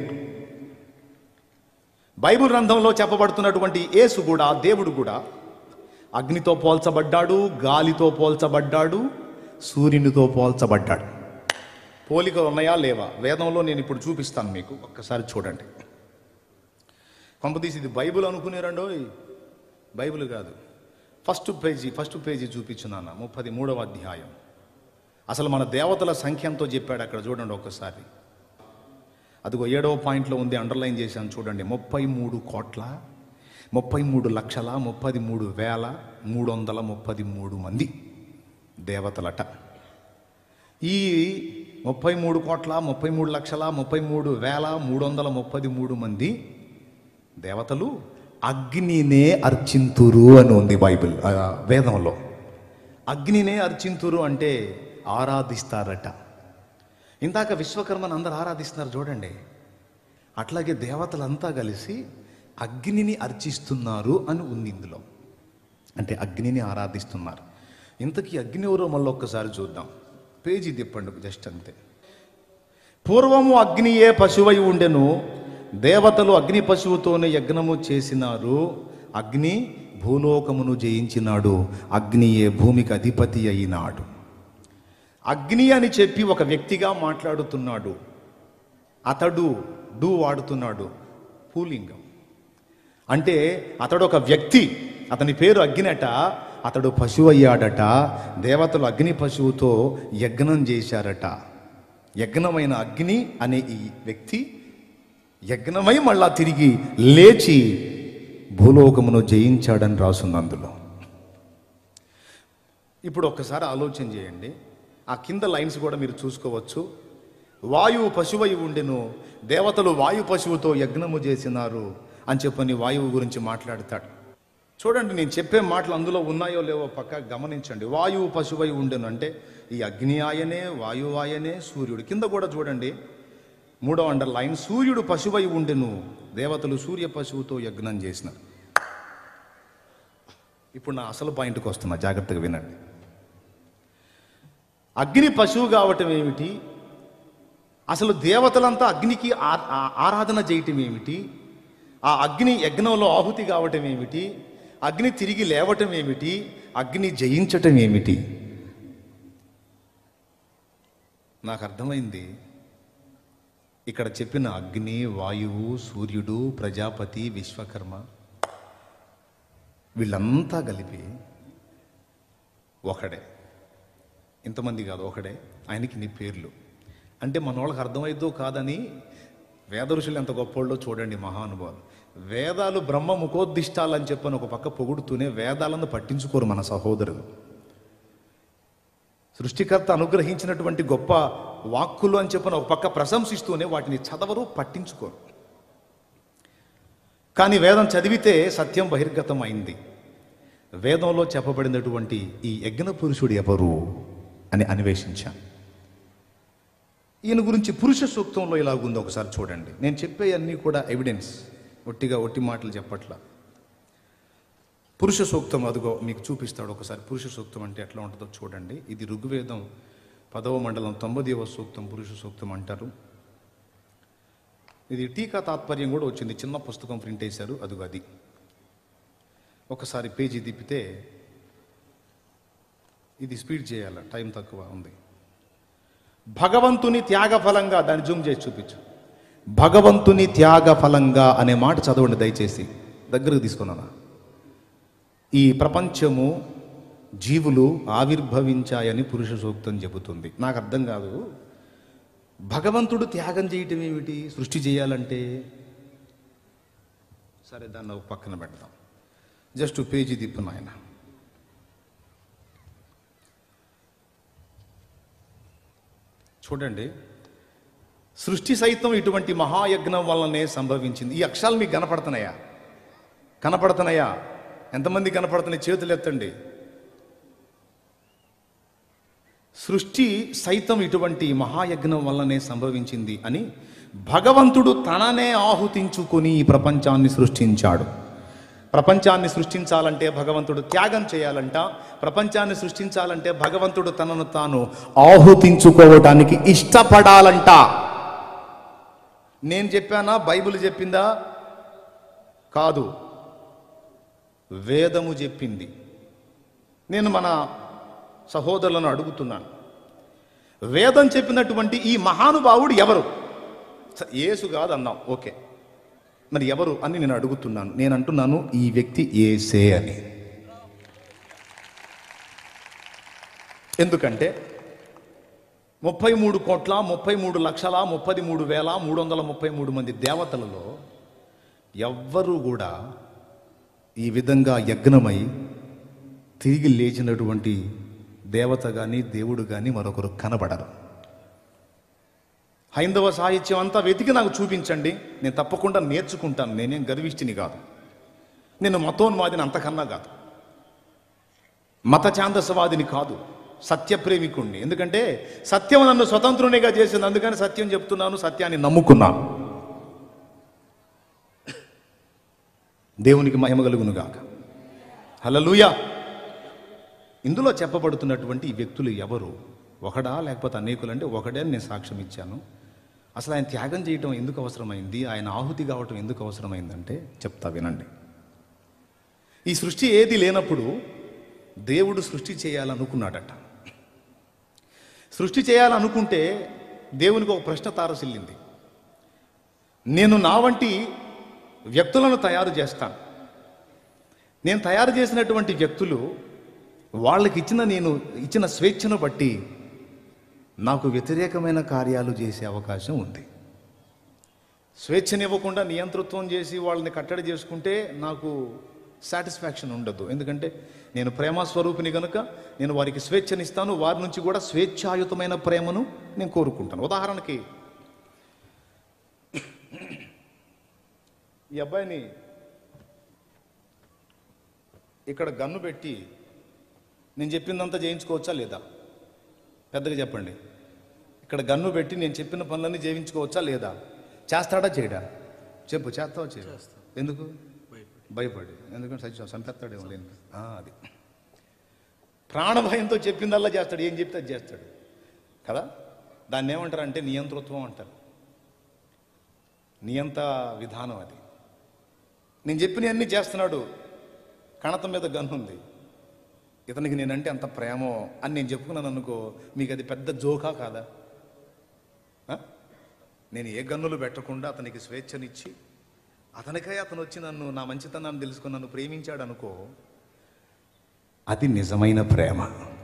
బైబిల్ గ్రంథంలో చెప్పబడుతున్నటువంటి యేసు కూడా, దేవుడు కూడా అగ్నితో పోల్చబడ్డాడు, గాలితో పోల్చబడ్డాడు, సూర్యునితో పోల్చబడ్డాడు. పోలికలు ఉన్నాయా లేవా? వేదంలో నేను ఇప్పుడు చూపిస్తాను మీకు, ఒక్కసారి చూడండి. కొంపదీసి ఇది బైబిల్ అనుకునేరండో, బైబిల్ కాదు. ఫస్ట్ పేజీ ఫస్ట్ పేజీ చూపించున్నాను, ముప్పది మూడవ అధ్యాయం. అసలు మన దేవతల సంఖ్య ఎంతో చెప్పాడు అక్కడ, చూడండి ఒక్కసారి. అదిగో ఏడవ పాయింట్లో ఉంది, అండర్లైన్ చేశాను చూడండి. ముప్పై మూడు కోట్ల ముప్పై మూడు లక్షల ముప్పది మూడు వేల మూడు వందల ముప్పది మూడు మంది దేవతలట. ఈ ముప్పై మూడు కోట్ల ముప్పై మూడు లక్షల ముప్పై మూడు వేల మూడు వందల ముప్పది మూడు మంది దేవతలు అగ్నినే అర్చింతురు అని ఉంది బైబిల్ వేదంలో. అగ్నినే అర్చింతురు అంటే ఆరాధిస్తారట. ఇందాక విశ్వకర్మను అందరు ఆరాధిస్తున్నారు చూడండి, అట్లాగే దేవతలంతా కలిసి అగ్నిని అర్చిస్తున్నారు అని ఉంది ఇందులో. అంటే అగ్నిని ఆరాధిస్తున్నారు. ఇంతకీ అగ్ని ఎవరో మళ్ళీ ఒక్కసారి చూద్దాం. పేజీ తిప్పండి జస్ట్ అంతే. పూర్వము అగ్నియే పశువై ఉండెను, దేవతలు అగ్ని పశువుతోనే యజ్ఞము చేసినారు. అగ్ని భూలోకమును జయించినాడు, అగ్నియే భూమికి అధిపతి అయినాడు. అగ్ని అని చెప్పి ఒక వ్యక్తిగా మాట్లాడుతున్నాడు. అతడు డు వాడుతున్నాడు, పూలింగం. అంటే అతడు ఒక వ్యక్తి, అతని పేరు అగ్నిట. అతడు పశువు అయ్యాడట. దేవతలు అగ్ని పశువుతో యజ్ఞం చేశారట. యజ్ఞమైన అగ్ని అనే ఈ వ్యక్తి యజ్ఞమై మళ్ళా తిరిగి లేచి భూలోకమును జయించాడని రాసుంది అందులో. ఇప్పుడు ఒక్కసారి ఆలోచన చేయండి, ఆ కింద లైన్స్ కూడా మీరు చూసుకోవచ్చు. వాయువు పశువై ఉండెను, దేవతలు వాయు పశువుతో యజ్ఞము చేసినారు అని చెప్పని వాయువు గురించి మాట్లాడతాడు. చూడండి, నేను చెప్పే మాటలు అందులో ఉన్నాయో లేవో పక్క గమనించండి. వాయువు పశువై ఉండెను అంటే ఈ అగ్ని ఆయనే, వాయువు ఆయనే, సూర్యుడు. కింద కూడా చూడండి, మూడో అండర్ లైన్, సూర్యుడు పశువై ఉండెను, దేవతలు సూర్య పశువుతో యజ్ఞం చేసినారు. ఇప్పుడు నా అసలు పాయింట్కి వస్తున్నా, జాగ్రత్తగా వినండి. అగ్ని పశువు కావటం ఏమిటి? అసలు దేవతలంతా అగ్నికి ఆరాధన చేయటం ఏమిటి? ఆ అగ్ని యజ్ఞంలో ఆహుతి కావటం ఏమిటి? అగ్ని తిరిగి లేవటం ఏమిటి? అగ్ని జయించటం ఏమిటి? నాకు అర్థమైంది. ఇక్కడ చెప్పిన అగ్ని, వాయువు, సూర్యుడు, ప్రజాపతి, విశ్వకర్మ వీళ్ళంతా కలిపి ఒకడే. ఇంతమంది కాదు, ఒకడే. ఆయనకి నీ పేర్లు అంటే మన వాళ్ళకి అర్థమైద్దో కాదని వేద ఋషులు ఎంత గొప్పోళ్ళో చూడండి, మహానుభావులు. వేదాలు బ్రహ్మ ముఖోద్దిష్టాలని చెప్పని ఒక పక్క పొగుడుతూనే వేదాలను పట్టించుకోరు మన సహోదరులు. సృష్టికర్త అనుగ్రహించినటువంటి గొప్ప వాక్కులు అని చెప్పని ఒక పక్క ప్రశంసిస్తూనే వాటిని చదవరు, పట్టించుకోరు. కానీ వేదం చదివితే సత్యం బహిర్గతం అయింది. వేదంలో చెప్పబడినటువంటి ఈ యజ్ఞ పురుషుడు ఎవరు అని అన్వేషించాను. ఈయన గురించి పురుష సూక్తంలో ఇలాగుందో ఒకసారి చూడండి. నేను చెప్పే అన్నీ కూడా ఎవిడెన్స్, ఒట్టిగా ఒట్టి మాటలు చెప్పట్లా. పురుష సూక్తం అదిగో మీకు చూపిస్తాడు ఒకసారి. పురుష సూక్తం అంటే ఎట్లా ఉంటుందో చూడండి. ఇది ఋగ్వేదం పదవ మండలం తొమ్మిదవ సూక్తం పురుష సూక్తం అంటారు. ఇది టీకా తాత్పర్యం కూడా వచ్చింది, చిన్న పుస్తకం ప్రింట్ వేశారు. అదిగో అది ఒకసారి పేజీ తిప్పితే, ఇది స్పీడ్ చేయాల, టైం తక్కువ ఉంది. భగవంతుని త్యాగ ఫలంగా, దాన్ని జూమ్ చేసి చూపించు. భగవంతుని త్యాగ ఫలంగా అనే మాట చదవండి దయచేసి, దగ్గరకు తీసుకున్నాను. ఈ ప్రపంచము జీవులు ఆవిర్భవించాయని పురుష సూక్తం చెబుతుంది. నాకు అర్థం కాదు, భగవంతుడు త్యాగం చేయటం ఏమిటి సృష్టి చేయాలంటే? సరే దాన్ని ఒక పక్కన పెడదాం. జస్ట్ పేజీ తిప్పు నాయన. చూడండి, సృష్టి సైతం ఇటువంటి మహాయజ్ఞం వల్లనే సంభవించింది. ఈ అక్షరాలు మీకు కనపడుతున్నాయా? కనపడుతున్నాయా? ఎంతమంది కనపడుతున్నాయి? చేతులు ఎత్తండి. సృష్టి సైతం ఇటువంటి మహాయజ్ఞం వల్లనే సంభవించింది అని భగవంతుడు తననే ఆహుతించుకొని ఈ ప్రపంచాన్ని సృష్టించాడు. ప్రపంచాన్ని సృష్టించాలంటే భగవంతుడు త్యాగం చేయాలంట. ప్రపంచాన్ని సృష్టించాలంటే భగవంతుడు తనను తాను ఆహుతించుకోవటానికి ఇష్టపడాలంట. నేను చెప్పానా? బైబిల్ చెప్పిందా? కాదు, వేదము చెప్పింది. నేను మన సహోదరులను అడుగుతున్నాను, వేదం చెప్పినటువంటి ఈ మహానుభావుడు ఎవరు? యేసు కాదు అన్నాం, ఓకే, మరి ఎవరు అని నేను అడుగుతున్నాను. నేను అంటున్నాను ఈ వ్యక్తి యేసే అని. ఎందుకంటే ముప్పై మూడు కోట్ల ముప్పై మూడు లక్షల ముప్పై మూడు వేల మూడు వందల ముప్పై మూడు మంది దేవతలలో ఎవ్వరూ కూడా ఈ విధంగా యజ్ఞమై తిరిగి లేచినటువంటి దేవత కానీ దేవుడు కానీ మరొకరు కనబడరు. హైందవ సాహిత్యం అంతా వెతికి నాకు చూపించండి, నేను తప్పకుండా నేర్చుకుంటాను. నేనేం గర్విష్ఠిని కాదు, నేను మతోన్మాదిని అంతకన్నా కాదు, మత ఛాందసవాదిని కాదు, సత్యప్రేమికుణ్ణి. ఎందుకంటే సత్యం నన్ను స్వతంత్రునిగా చేసింది, అందుకని సత్యం చెప్తున్నాను, సత్యాన్ని నమ్ముకున్నాను. దేవునికి మహిమ కలుగును గాక. హల్లెలూయా. ఇందులో చెప్పబడుతున్నటువంటి ఈ వ్యక్తులు ఎవరు? ఒకడా లేకపోతే అనేకులు? అంటే ఒకడే అని నేను సాక్ష్యం ఇచ్చాను. అసలు ఆయన త్యాగం చేయటం ఎందుకు అవసరమైంది, ఆయన ఆహుతి కావటం ఎందుకు అవసరమైందంటే చెప్తా వినండి. ఈ సృష్టి ఏది లేనప్పుడు దేవుడు సృష్టి చేయాలనుకున్నాడట. సృష్టి చేయాలనుకుంటే దేవునికి ఒక ప్రశ్న తారసిల్లింది. నేను నా వంటి వ్యక్తులను తయారు చేస్తాను. నేను తయారు చేసినటువంటి వ్యక్తులు వాళ్ళకి ఇచ్చిన నేను ఇచ్చిన స్వేచ్ఛను బట్టి నాకు వ్యతిరేకమైన కార్యాలు చేసే అవకాశం ఉంది. స్వేచ్ఛనివ్వకుండా నియంతృత్వం చేసి వాళ్ళని కట్టడి చేసుకుంటే నాకు సాటిస్ఫాక్షన్ ఉండదు. ఎందుకంటే నేను ప్రేమ స్వరూపిని కనుక నేను వారికి స్వేచ్ఛనిస్తాను, వారి నుంచి కూడా స్వేచ్ఛాయుతమైన ప్రేమను నేను కోరుకుంటాను. ఉదాహరణకి ఈ అబ్బాయిని ఇక్కడ గన్ను పెట్టి నేను చెప్పిందంతా చేయించుకోవచ్చా లేదా? పెద్దగా చెప్పండి. ఇక్కడ గన్ను పెట్టి నేను చెప్పిన పనులన్నీ చేయించుకోవచ్చా లేదా? చేస్తాడా చేయడా? చెప్పు, చేస్తావా చేయడా? ఎందుకు భయపడి? ఎందుకంటే సత్యం చంపేస్తాడేమో లేని అది ప్రాణభయంతో చెప్పిందల్లా చేస్తాడు, ఏం చెప్తే అది చేస్తాడు కదా. దాన్ని ఏమంటారు అంటే నియంతృత్వం అంటారు, నియంత విధానం అది. నేను చెప్పినవన్నీ చేస్తున్నాడు, కణతం మీద గన్ను ఉంది, ఇతనికి నేనంటే అంత ప్రేమో అని నేను చెప్పుకున్నాను అనుకో, మీకు అది పెద్ద జోకా కాదా? నేను ఏ గన్నులు పెట్టకుండా అతనికి స్వేచ్ఛనిచ్చి అతనికై అతను వచ్చి నన్ను నా మంచితనాన్ని తెలుసుకుని నన్ను ప్రేమించాడు అనుకో, అది నిజమైన ప్రేమ.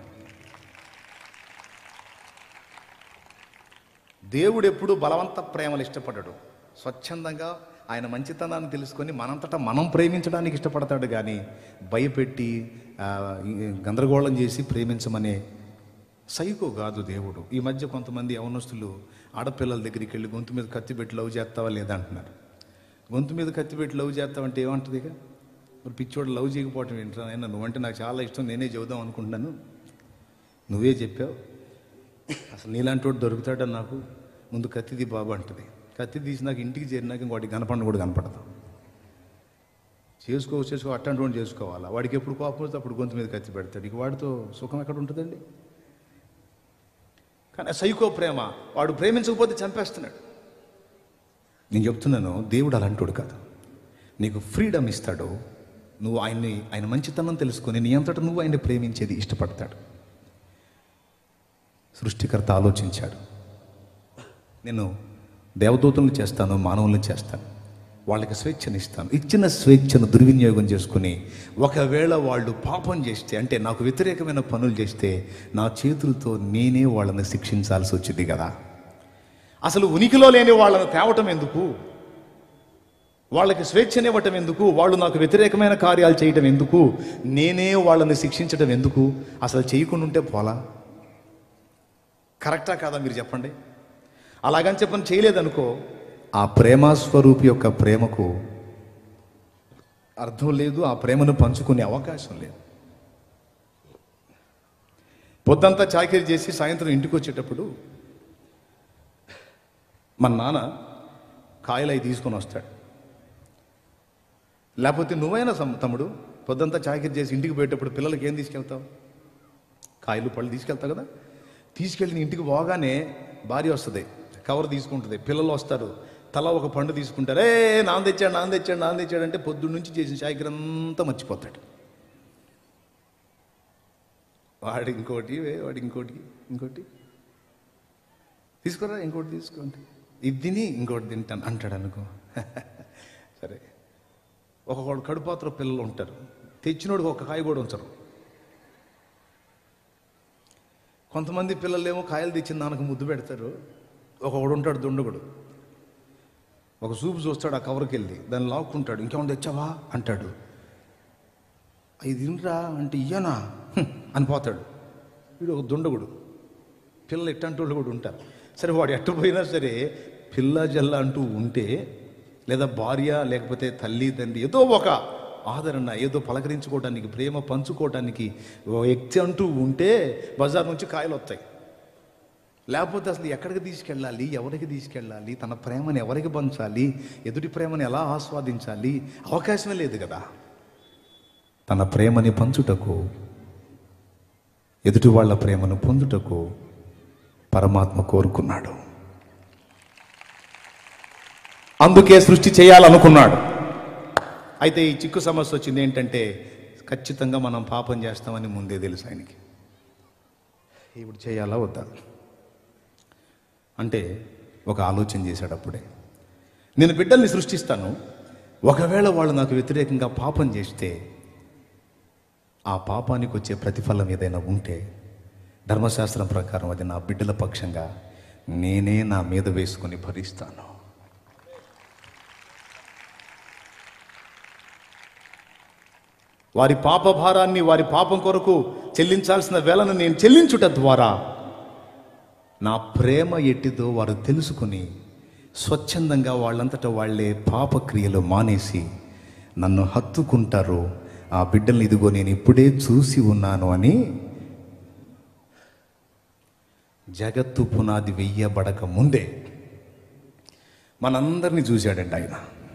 దేవుడు ఎప్పుడు బలవంత ప్రేమలు ఇష్టపడడు. స్వచ్ఛందంగా ఆయన మంచితనాన్ని తెలుసుకొని మనంతటా మనం ప్రేమించడానికి ఇష్టపడతాడు, కానీ భయపెట్టి గందరగోళం చేసి ప్రేమించమనే సైకో కాదు దేవుడు. ఈ మధ్య కొంతమంది యవనస్తులు ఆడపిల్లల దగ్గరికి వెళ్ళి గొంతు మీద కత్తి పెట్టి లవ్ చేస్తావా లేదా అంటున్నారు. గొంతు మీద కత్తి పెట్టి లవ్ చేస్తావంటే ఏమంటుంది? ఇక మరి పిచ్చోడు లవ్ చేయకపోవటం ఏంట్రా అయినా నువ్వంటే నాకు చాలా ఇష్టం, నేనే చెబుదాం అనుకుంటున్నాను, నువ్వే చెప్పావు, అసలు నీలాంటి వాడు దొరుకుతాడని నాకు. ముందు కత్తిది బాబు అంటది. కత్తి తీసి నాకు ఇంటికి చేరినాక ఇంకోటి కనపడిన కూడా కనపడదు. చేసుకో చేసుకో అట్టంటి వాడిని చేసుకోవాలా. వాడికి ఎప్పుడు కోపం వస్తే అప్పుడు గొంతు మీద కత్తి పెడతాడు. ఇక వాడితో సుఖం ఎక్కడ ఉంటుందండి? కానీ సైకో ప్రేమ, వాడు ప్రేమించకపోతే చంపేస్తున్నాడు. నేను చెప్తున్నాను, దేవుడు అలాంటోడు కాదు. నీకు ఫ్రీడమ్ ఇస్తాడు, నువ్వు ఆయన్ని ఆయన మంచితనం తెలుసుకొని నీ అంతటా నువ్వు ఆయన్ని ప్రేమించేది ఇష్టపడతాడు. సృష్టికర్త ఆలోచించాడు, నేను దేవదూతలను చేస్తాను, మానవులను చేస్తాను, వాళ్ళకి స్వేచ్ఛను ఇస్తాను. ఇచ్చిన స్వేచ్ఛను దుర్వినియోగం చేసుకుని ఒకవేళ వాళ్ళు పాపం చేస్తే, అంటే నాకు వ్యతిరేకమైన పనులు చేస్తే, నా చేతులతో నేనే వాళ్ళని శిక్షించాల్సి వచ్చింది కదా. అసలు ఉనికిలో లేని వాళ్ళని తేవటం ఎందుకు? వాళ్ళకి స్వేచ్ఛనివ్వటం ఎందుకు? వాళ్ళు నాకు వ్యతిరేకమైన కార్యాలు చేయటం ఎందుకు? నేనే వాళ్ళని శిక్షించడం ఎందుకు? అసలు చేయకుండా ఉంటే పోలా? కరెక్టా కాదా మీరు చెప్పండి? అలాగని చెప్పని చేయలేదనుకో, ఆ ప్రేమస్వరూపి యొక్క ప్రేమకు అర్థం లేదు, ఆ ప్రేమను పంచుకునే అవకాశం లేదు. పొద్దంతా చాకరీ చేసి సాయంత్రం ఇంటికి వచ్చేటప్పుడు మన నాన్న కాయలు అవి తీసుకొని వస్తాడు. లేకపోతే నువ్వైనా తమ్ముడు పొద్దంతా చాకరీ చేసి ఇంటికి పోయేటప్పుడు పిల్లలకి ఏం తీసుకెళ్తావు? కాయలు పళ్ళు తీసుకెళ్తావు కదా. తీసుకెళ్ళి ఇంటికి పోగానే భార్య వస్తుంది, కవర్ తీసుకుంటుంది, పిల్లలు వస్తారు, తల ఒక పండు తీసుకుంటారు. ఏ నాన్న తెచ్చాడు నాన్న తెచ్చాడు నాన్న తెచ్చాడు అంటే పొద్దున్న నుంచి చేసిన చాకరీ అంతా మర్చిపోతాడు. వాడు ఇంకోటి వాడు ఇంకోటి ఇంకోటి తీసుకోరా, ఇంకోటి తీసుకోండి, ఇది తిని ఇంకోటి తింటాను అంటాడు అనుకో. సరే, ఒకడు కడుపాత్ర పిల్లలు ఉంటారు, తెచ్చినోడికి ఒక కాయ కూడా ఉంచరు. కొంతమంది పిల్లలేమో కాయలు తెచ్చిన దానికి ముద్దు పెడతారు. ఒకడు ఉంటాడు దుండగుడు, ఒక సూపు చూస్తాడు, ఆ కవర్కి వెళ్ళి దాన్ని లాక్కుంటాడు, ఇంకేమన్నా తెచ్చావా అంటాడు. ఇది తినరా అంటే ఇయ్యనా అని పోతాడు. వీడు ఒక దుండగుడు. పిల్లలు ఎట్టంటి వాళ్ళు కూడా ఉంటారు. సరే, వాడు ఎట్టపోయినా సరే పిల్ల జల్ల అంటూ ఉంటే, లేదా భార్య లేకపోతే తల్లి తండ్రి ఏదో ఒక ఆదరణ, ఏదో పలకరించుకోవడానికి, ప్రేమ పంచుకోవడానికి వ్యక్తి అంటూ ఉంటే బజార్ నుంచి కాయలు వస్తాయి. లేకపోతే అసలు ఎక్కడికి తీసుకెళ్ళాలి, ఎవరికి తీసుకెళ్ళాలి, తన ప్రేమని ఎవరికి పంచాలి, ఎదుటి ప్రేమని ఎలా ఆస్వాదించాలి, అవకాశమే లేదు కదా. తన ప్రేమని పంచుటకు, ఎదుటి వాళ్ళ ప్రేమను పొందుటకు పరమాత్మ కోరుకున్నాడు. అందుకే సృష్టి చేయాలనుకున్నాడు. అయితే ఈ చిక్కు సమస్య వచ్చింది ఏంటంటే, ఖచ్చితంగా మనం పాపం చేస్తామని ముందే తెలుసు ఆయనకి. ఇప్పుడు చేయాలా వద్దా అంటే ఒక ఆలోచన చేశాడు. అప్పుడే నేను బిడ్డల్ని సృష్టిస్తాను, ఒకవేళ వాళ్ళు నాకు వ్యతిరేకంగా పాపం చేస్తే, ఆ పాపానికి వచ్చే ప్రతిఫలం ఏదైనా ఉంటే ధర్మశాస్త్రం ప్రకారం అది నా బిడ్డల పక్షంగా నేనే నా మీద వేసుకొని భరిస్తాను. వారి పాప భారాన్ని, వారి పాపం కొరకు చెల్లించాల్సిన వేలను నేను చెల్లించుట ద్వారా నా ప్రేమ ఎట్టిదో వారు తెలుసుకుని స్వచ్ఛందంగా వాళ్ళంతటా వాళ్ళే పాపక్రియలు మానేసి నన్ను హత్తుకుంటారు. ఆ బిడ్డల్ని ఇదిగో నేను ఇప్పుడే చూసి ఉన్నాను అని జగత్తు పునాది వెయ్యబడక ముందే మనందరినీ చూశాడండి ఆయన.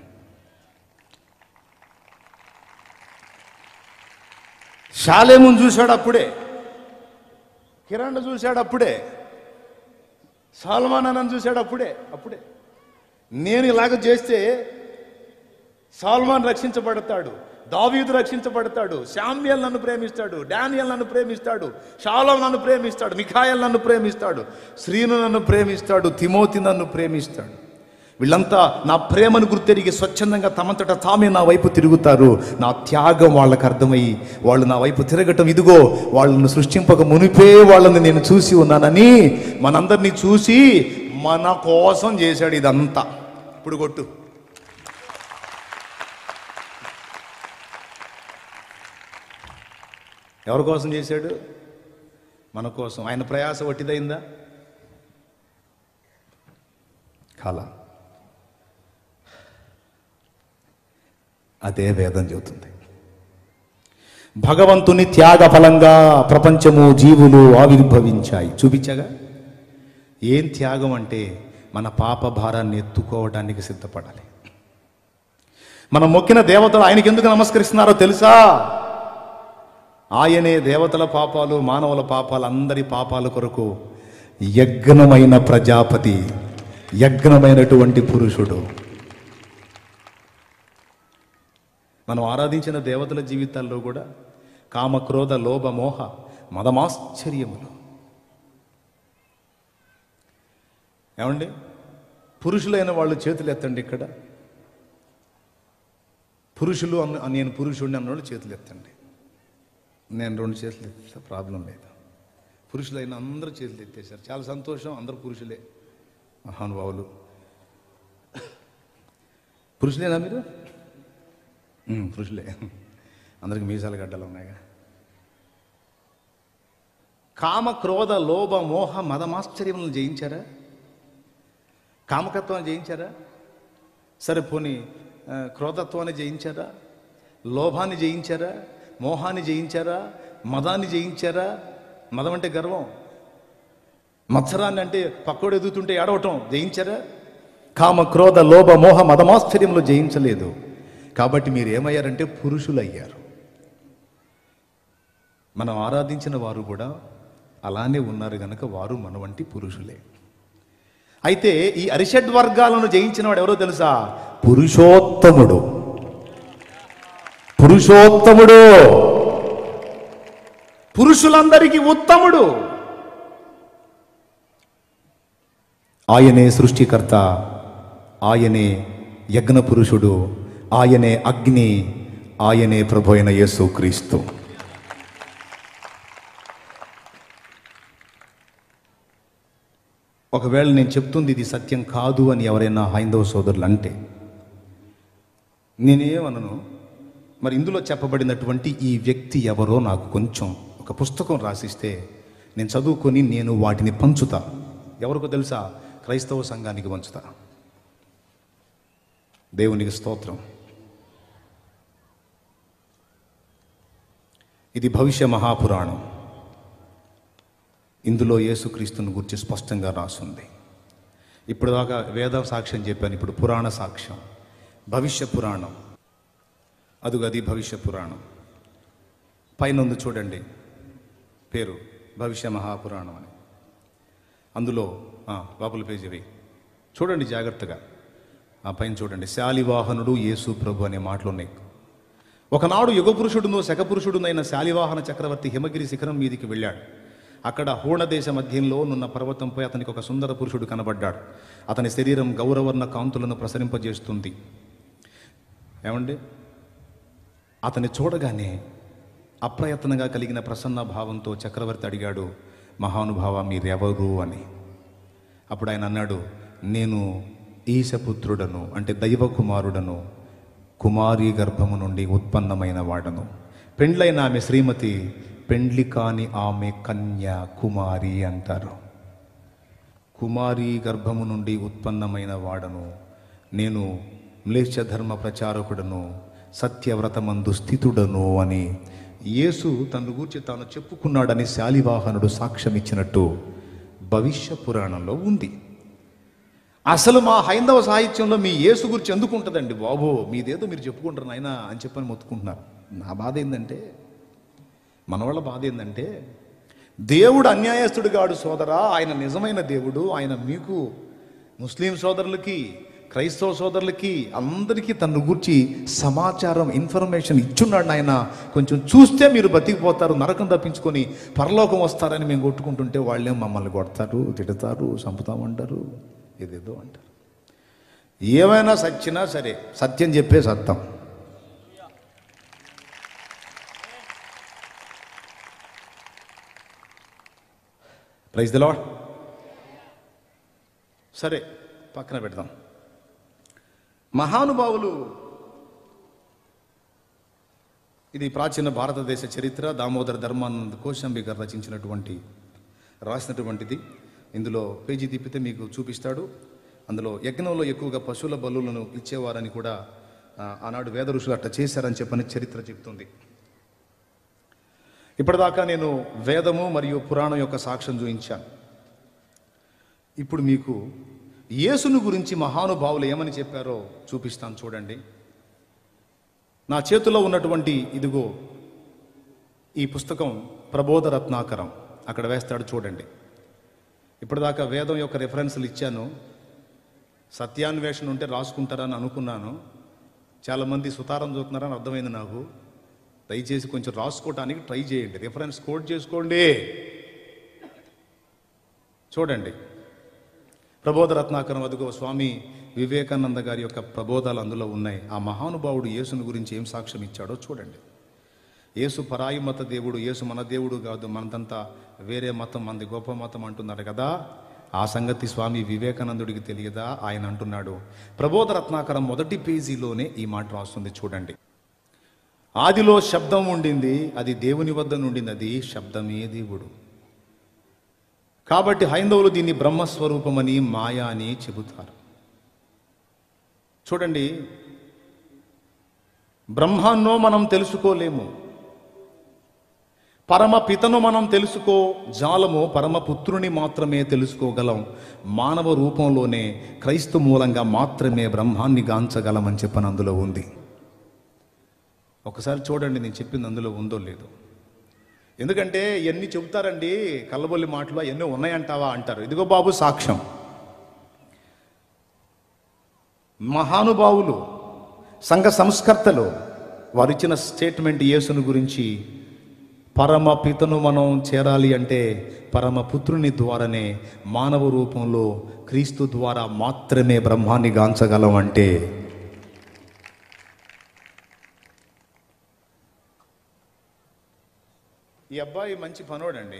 షాలేమును చూశాడు అప్పుడే, కిరణ్ చూశాడు అప్పుడే, సాల్మాన్ అని చూశాడు అప్పుడే అప్పుడే నేను ఇలాగ చేస్తే సాల్మాన్ రక్షించబడతాడు, దావీదు రక్షించబడతాడు, శామ్యూయల్ నన్ను ప్రేమిస్తాడు, డానియల్ నన్ను ప్రేమిస్తాడు, షాలోమ్ నన్ను ప్రేమిస్తాడు, మిఖాయల్ నన్ను ప్రేమిస్తాడు, శ్రీను నన్ను ప్రేమిస్తాడు, తిమోతి నన్ను ప్రేమిస్తాడు. వీళ్ళంతా నా ప్రేమను గుర్తెరిగి స్వచ్ఛందంగా తమంతట తామే నా వైపు తిరుగుతారు. నా త్యాగం వాళ్ళకు అర్థమయ్యి వాళ్ళు నా వైపు తిరగటం, ఇదిగో వాళ్ళను సృష్టింపక మునిపే వాళ్ళని నేను చూసి ఉన్నానని మనందరినీ చూసి మన కోసం చేశాడు ఇదంతా. ఇప్పుడు కొట్టు. ఎవరి కోసం చేశాడు? మన కోసం. ఆయన ప్రయాస వట్టిదైందా? కాలా. అదే వేదం చెబుతుంది. భగవంతుని త్యాగ ఫలంగా ప్రపంచము జీవులు ఆవిర్భవించాయి. చూపించగా ఏం త్యాగం అంటే మన పాప భారాన్ని ఎత్తుకోవడానికి సిద్ధపడాలి. మనం మొక్కిన దేవతలు ఆయనకి ఎందుకు నమస్కరిస్తున్నారో తెలుసా? ఆయనే దేవతల పాపాలు, మానవుల పాపాలు, అందరి పాపాల కొరకు యజ్ఞమైన ప్రజాపతి, యజ్ఞమైనటువంటి పురుషుడు. మనం ఆరాధించిన దేవతల జీవితాల్లో కూడా కామ, క్రోధ, లోభ, మోహ, మదమాశ్చర్యములు. ఏమండి, పురుషులైన వాళ్ళు చేతులు ఎత్తండి. ఇక్కడ పురుషులు అన్న నేను పురుషుడిని అన్నవాళ్ళు చేతులు ఎత్తండి. నేను రెండు చేతులు ఎత్తే ప్రాబ్లం లేదు. పురుషులైన అందరూ చేతులు ఎత్తేసారు. చాలా సంతోషం. అందరూ పురుషులే, మహానుభావులు. పురుషులేనా మీరు? పురుషులే. అందరికి మీసాలు గడ్డలు ఉన్నాయిగా. కామ, క్రోధ, లోభ, మోహ, మదమాశ్చర్యములను జయించారా? కామకత్వాన్ని జయించారా? సరే పోనీ క్రోధత్వాన్ని జయించారా? లోభాన్ని జయించారా? మోహాన్ని జయించారా? మదాన్ని జయించారా? మదం అంటే గర్వం, మత్సరాన్ని అంటే పక్కోడు ఎదుగుతుంటే ఏడవటం జయించారా? కామ, క్రోధ, లోభ, మోహ, మదమాశ్చర్యములు జయించలేదు. కాబట్టి మీరు ఏమయ్యారంటే పురుషులు అయ్యారు. మనం ఆరాధించిన వారు కూడా అలానే ఉన్నారు గనక వారు మన వంటి పురుషులే. అయితే ఈ అరిషడ్ వర్గాలను జయించిన వాడు ఎవరో తెలుసా? పురుషోత్తముడు. పురుషోత్తముడు పురుషులందరికీ ఉత్తముడు. ఆయనే సృష్టికర్త, ఆయనే యజ్ఞ పురుషుడు, ఆయనే అగ్ని, ఆయనే ప్రభు అయిన యేసుక్రీస్తు. ఒకవేళ నేను చెప్తుంది ఇది సత్యం కాదు అని ఎవరైనా హైందవ సోదరులు అంటే నేనేమనను, మరి ఇందులో చెప్పబడినటువంటి ఈ వ్యక్తి ఎవరో నాకు కొంచెం ఒక పుస్తకం రాసిస్తే నేను చదువుకొని నేను వాటిని పంచుతా. ఎవరికో తెలుసా? క్రైస్తవ సంఘానికి పంచుతా. దేవునికి స్తోత్రం. ఇది భవిష్య మహాపురాణం. ఇందులో యేసుక్రీస్తుని గురించి స్పష్టంగా రాసుంది. ఇప్పుడు దాకా వేద సాక్ష్యం చెప్పాను, ఇప్పుడు పురాణ సాక్ష్యం, భవిష్య పురాణం. అదుగది భవిష్య పురాణం. పైన ఉంది చూడండి, పేరు భవిష్య మహాపురాణం అని. అందులో లోపల పేజీవి చూడండి జాగ్రత్తగా. ఆ పైన చూడండి, శాలివాహనుడు యేసు ప్రభు అనే మాటలు ఉన్నాయి. ఒకనాడు యుగపురుషుడును శకపురుషుడునైన శాలివాహన చక్రవర్తి హిమగిరి శిఖరం మీదికి వెళ్ళాడు. అక్కడ హూణదేశ మధ్యంలో నున్న పర్వతంపై అతనికి ఒక సుందర పురుషుడు కనబడ్డాడు. అతని శరీరం గౌరవర్ణ కాంతులను ప్రసరింపజేస్తుంది. ఏమండి, అతన్ని చూడగానే అప్రయత్నంగా కలిగిన ప్రసన్న భావంతో చక్రవర్తి అడిగాడు, మహానుభావ మీరెవరు అని. అప్పుడు ఆయన అన్నాడు, నేను ఈశపుత్రుడను, అంటే దైవ కుమారుడను, కుమారి గర్భము నుండి ఉత్పన్నమైన వాడను. పెండ్లైన ఆమె శ్రీమతి, పెండ్లి కాని ఆమె కన్య కుమారి అంటారు. కుమారి గర్భము నుండి ఉత్పన్నమైన వాడను, నేను మ్లేచ్ఛ ధర్మ ప్రచారకుడను, సత్యవ్రతమందు స్థితుడను అని యేసు తను గూర్చి తాను చెప్పుకున్నాడని శాలివాహనుడు సాక్ష్యం ఇచ్చినట్టు భవిష్య పురాణంలో ఉంది. అసలు మా హైందవ సాహిత్యంలో మీ యేసు గురించి ఎందుకు ఉంటుందండి బాబు? మీదేదో మీరు చెప్పుకుంటారు నాయన అని చెప్పని మొత్తుకుంటున్నారు. నా బాధ ఏంటంటే, మన వాళ్ళ బాధ ఏంటంటే, దేవుడు అన్యాయస్తుడు కాడు సోదరా, ఆయన నిజమైన దేవుడు. ఆయన మీకు ముస్లిం సోదరులకి, క్రైస్తవ సోదరులకి, అందరికీ తన గురించి సమాచారం, ఇన్ఫర్మేషన్ ఇచ్చున్నాడు ఆయన. కొంచెం చూస్తే మీరు బతికిపోతారు, నరకం తప్పించుకొని పరలోకం వస్తారని మేము కొట్టుకుంటుంటే వాళ్ళేం మమ్మల్ని కొడతారు, తిడతారు, చంపుతామంటారు, ఏదేదో అంటారు. ఏమైనా సచ్చినా సరే సత్యం చెప్పే సత్యం. Praise the lord. సరే పక్కన పెడదాం. మహానుభావులు, ఇది ప్రాచీన భారతదేశ చరిత్ర. దామోదర ధర్మానంద కోశంబి గారు రచించినటువంటి రాసినటువంటిది. ఇందులో పేజీ తిప్పితే మీకు చూపిస్తాడు. అందులో యజ్ఞంలో ఎక్కువగా పశువుల బలులను ఇచ్చేవారని కూడా ఆనాడు వేద ఋషులు అట్లా చేశారని చెప్పని చరిత్ర చెప్తుంది. ఇప్పటిదాకా నేను వేదము మరియు పురాణం యొక్క సాక్ష్యం చూపించాను. ఇప్పుడు మీకు యేసును గురించి మహానుభావులు ఏమని చెప్పారో చూపిస్తాను చూడండి. నా చేతిలో ఉన్నటువంటి ఇదిగో ఈ పుస్తకం ప్రబోధ రత్నాకరం, అక్కడ వేస్తాడు చూడండి. ఇప్పటిదాకా వేదం యొక్క రెఫరెన్స్లు ఇచ్చాను. సత్యాన్వేషణ ఉంటే రాసుకుంటారని అనుకున్నాను. చాలామంది సుతారం చూస్తున్నారని అర్థమైంది నాకు. దయచేసి కొంచెం రాసుకోవటానికి ట్రై చేయండి, రిఫరెన్స్ కోడ్ చేసుకోండి. చూడండి ప్రబోధ రత్నాకరం, అదిగో స్వామి వివేకానంద గారి యొక్క ప్రబోధాలు అందులో ఉన్నాయి. ఆ మహానుభావుడు యేసుని గురించి ఏం సాక్ష్యం ఇచ్చాడో చూడండి. యేసు పరాయి మత దేవుడు, యేసు మన దేవుడు కాదు, మనదంతా వేరే మతం, మనది గొప్ప మతం అంటున్నారు కదా. ఆ సంగతి స్వామి వివేకానందుడికి తెలియదా? ఆయన అంటున్నాడు. ప్రబోధ రత్నాకరం మొదటి పేజీలోనే ఈ మాట రాస్తుంది చూడండి. ఆదిలో శబ్దం ఉండింది, అది దేవుని వద్ద నుండింది, అది శబ్దమే దేవుడు. కాబట్టి హైందవులు దీన్ని బ్రహ్మస్వరూపమని మాయా అని చెబుతారు. చూడండి, బ్రహ్మాన్నో మనం తెలుసుకోలేము, పరమ పితను మనం తెలుసుకో జాలము, పరమపుత్రుని మాత్రమే తెలుసుకోగలం. మానవ రూపంలోనే క్రైస్తు మూలంగా మాత్రమే బ్రహ్మాన్ని గాంచగలమని చెప్పని అందులో ఉంది. ఒకసారి చూడండి నేను చెప్పింది అందులో ఉందో లేదో. ఎందుకంటే ఎన్ని చెబుతారండి కల్లబొల్లి మాటలు, ఎన్నో ఉన్నాయంటావా అంటారు. ఇదిగో బాబు సాక్ష్యం. మహానుభావులు, సంఘ సంస్కర్తలు వారు ఇచ్చిన స్టేట్మెంట్ యేసును గురించి, పరమ పితను మనం చేరాలి అంటే పరమపుత్రుని ద్వారానే, మానవ రూపంలో క్రీస్తు ద్వారా మాత్రమే బ్రహ్మాన్ని గాంచగలం. అంటే ఈ అబ్బాయి మంచి పనోడండి.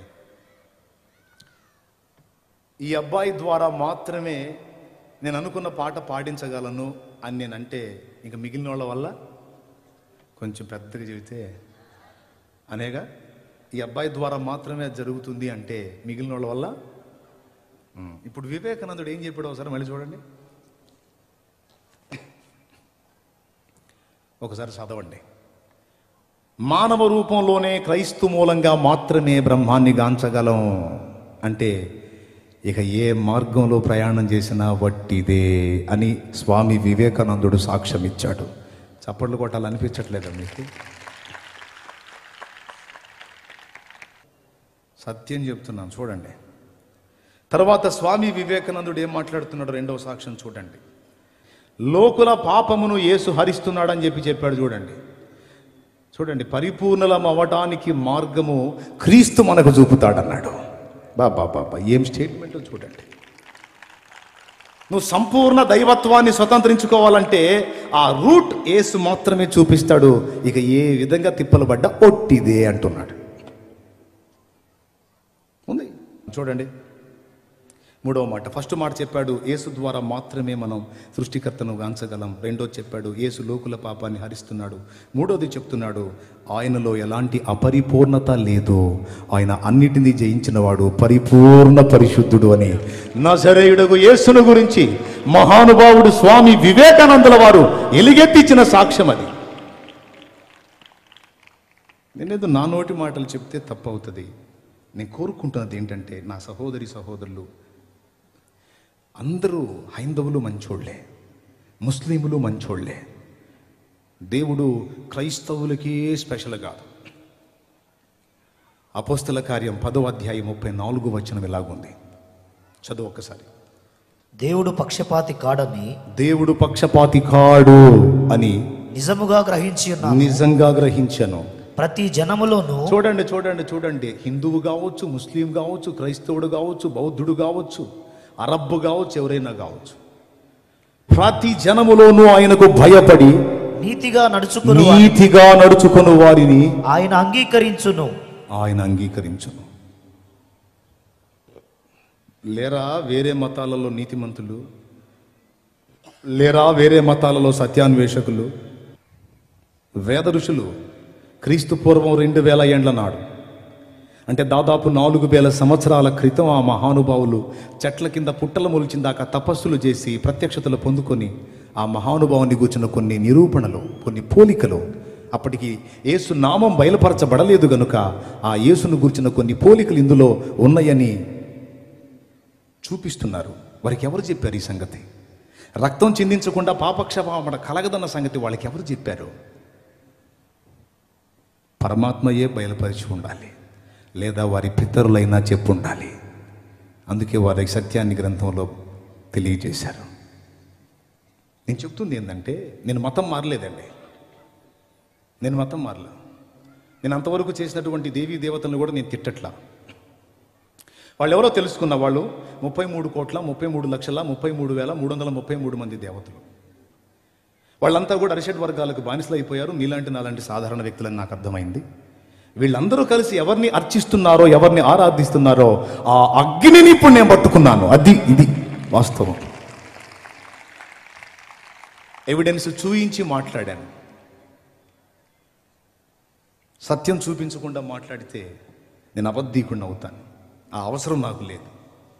ఈ అబ్బాయి ద్వారా మాత్రమే నేను అనుకున్న పాట పాడించగలను అని నేనంటే, ఇంకా మిగిలిన వాళ్ళ వల్ల కొంచెం పెద్దగా చెబితే అనేగా, ఈ అబ్బాయి ద్వారా మాత్రమే అది జరుగుతుంది అంటే మిగిలిన వాళ్ళ వల్ల. ఇప్పుడు వివేకానందుడు ఏం చెప్పాడు ఒకసారి మళ్ళీ చూడండి, ఒకసారి చదవండి. మానవ రూపంలోనే క్రైస్తు మూలంగా మాత్రమే బ్రహ్మాన్ని గాంచగలం అంటే ఇక ఏ మార్గంలో ప్రయాణం చేసినా వట్టిదే అని స్వామి వివేకానందుడు సాక్ష్యం ఇచ్చాడు. చప్పట్లు కొట్టాలనిపించట్లేదా మీకు? సత్యం చెప్తున్నాను చూడండి. తర్వాత స్వామి వివేకానందుడు ఏం మాట్లాడుతున్నాడు రెండవ సాక్ష్యం చూడండి. లోకుల పాపమును యేసు హరిస్తున్నాడని చెప్పి చెప్పాడు చూడండి. చూడండి, పరిపూర్ణలం అవ్వటానికి మార్గము క్రీస్తు మనకు చూపుతాడన్నాడు. బాబా బాబా ఏం స్టేట్మెంట్ చూడండి. నువ్వు సంపూర్ణ దైవత్వాన్ని స్వతంత్రించుకోవాలంటే ఆ రూట్ యేసు మాత్రమే చూపిస్తాడు. ఇక ఏ విధంగా తిప్పలు పడ్డా ఒట్టిదే అంటున్నాడు. ఉంది చూడండి. మూడవ మాట, ఫస్ట్ మాట చెప్పాడు యేసు ద్వారా మాత్రమే మనం సృష్టికర్తను గాంచగలం. రెండోది చెప్పాడు యేసు లోకుల పాపాన్ని హరిస్తున్నాడు. మూడోది చెప్తున్నాడు ఆయనలో ఎలాంటి అపరిపూర్ణత లేదు, ఆయన అన్నిటినీ జయించినవాడు, పరిపూర్ణ పరిశుద్ధుడు అని నజరేయుడగు యేసును గురించి మహానుభావుడు స్వామి వివేకానందుల వారు ఎలుగెత్తిచ్చిన సాక్ష్యం అది. నేనేదో నా నోటి మాటలు చెప్తే తప్పు అవుతుంది. నేను కోరుకుంటున్నది ఏంటంటే నా సహోదరి సహోదరులు అందరూ హైందవులు మంచోళ్లే, ముస్లింలు మంచోళ్లే. దేవుడు క్రైస్తవులకి స్పెషల్ కాదు. అపోస్తల కార్యం పదో అధ్యాయం ముప్పై నాలుగు వచనం ఇలాగుంది, చదువు ఒక్కసారి. దేవుడు పక్షపాతి కాడని దేవుడు పక్షపాతి కాడు అని నిజముగా గ్రహించి ఉన్నాను. నిజంగా గ్రహించను. ప్రతి జనములోను చూడండి చూడండి చూడండి హిందువు కావచ్చు, ముస్లిం కావచ్చు, క్రైస్తవుడు కావచ్చు, బౌద్ధుడు కావచ్చు, అరబ్బు కావచ్చు, ఎవరైనా కావచ్చు, ప్రతి జనములోనూ ఆయనకు భయపడి నీతిగా నడుచుకుని నీతిగా నడుచుకుని వారిని ఆయన అంగీకరించును ఆయన అంగీకరించును. లేరా వేరే మతాలలో నీతిమంతులు, లేరా వేరే మతాలలో సత్యాన్వేషకులు? వేద ఋషులు క్రీస్తు పూర్వం రెండు వేల ఏండ్ల నాడు, అంటే దాదాపు నాలుగు వేల సంవత్సరాల క్రితం ఆ మహానుభావులు చెట్ల కింద పుట్టల మొలిచిన దాకా తపస్సులు చేసి ప్రత్యక్షతలు పొందుకొని ఆ మహానుభావుని కూర్చున్న కొన్ని నిరూపణలు, కొన్ని పోలికలు అప్పటికి యేసు నామం బయలుపరచబడలేదు గనుక ఆ యేసును గురించిన కొన్ని పోలికలు ఇందులో ఉన్నాయని చూపిస్తున్నారు. వారికి ఎవరు చెప్పారు ఈ సంగతి? రక్తం చిందించకుండా పాపక్షమాపణ కలగదన్న సంగతి వాళ్ళకి ఎవరు చెప్పారు? పరమాత్మయే బయలుపరిచి ఉండాలి, లేదా వారి పితరులైనా చెప్పు ఉండాలి. అందుకే వారి సత్యాన్ని గ్రంథంలో తెలియజేశారు. నేను చెప్తుంది ఏంటంటే, నేను మతం మారలేదండి, నేను మతం మారలే. నేను అంతవరకు చేసినటువంటి దేవీ దేవతలను కూడా నేను తిట్టట్లా. వాళ్ళు ఎవరో తెలుసుకున్న వాళ్ళు ముప్పై మూడు కోట్ల ముప్పై మూడు లక్షల ముప్పై మూడు వేల మూడు వందల ముప్పై మూడు మంది దేవతలు. వాళ్ళంతా కూడా అరిషడ్ వర్గాలకు బానిసలు అయిపోయారు. నీలాంటి నాలాంటి సాధారణ వ్యక్తులని నాకు అర్థమైంది. వీళ్ళందరూ కలిసి ఎవరిని అర్చిస్తున్నారో, ఎవరిని ఆరాధిస్తున్నారో ఆ అగ్నిని ఇప్పుడు నేను పట్టుకున్నాను. అది ఇది వాస్తవం. ఎవిడెన్స్ చూయించి మాట్లాడాను. సత్యం చూపించకుండా మాట్లాడితే నేను అబద్ధీకుండా అవుతాను. ఆ అవసరం నాకు లేదు.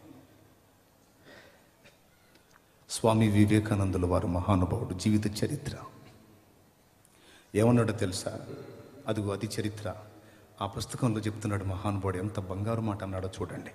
స్వామి వివేకానందుల వారు మహానుభావుడు, జీవిత చరిత్ర ఏమన్నాడో తెలుసా? అదిగో అది చరిత్ర. ఆ పుస్తకంలో చెప్తున్నాడు మహానుభావుడు. ఎంత బంగారు మాట అన్నాడో చూడండి.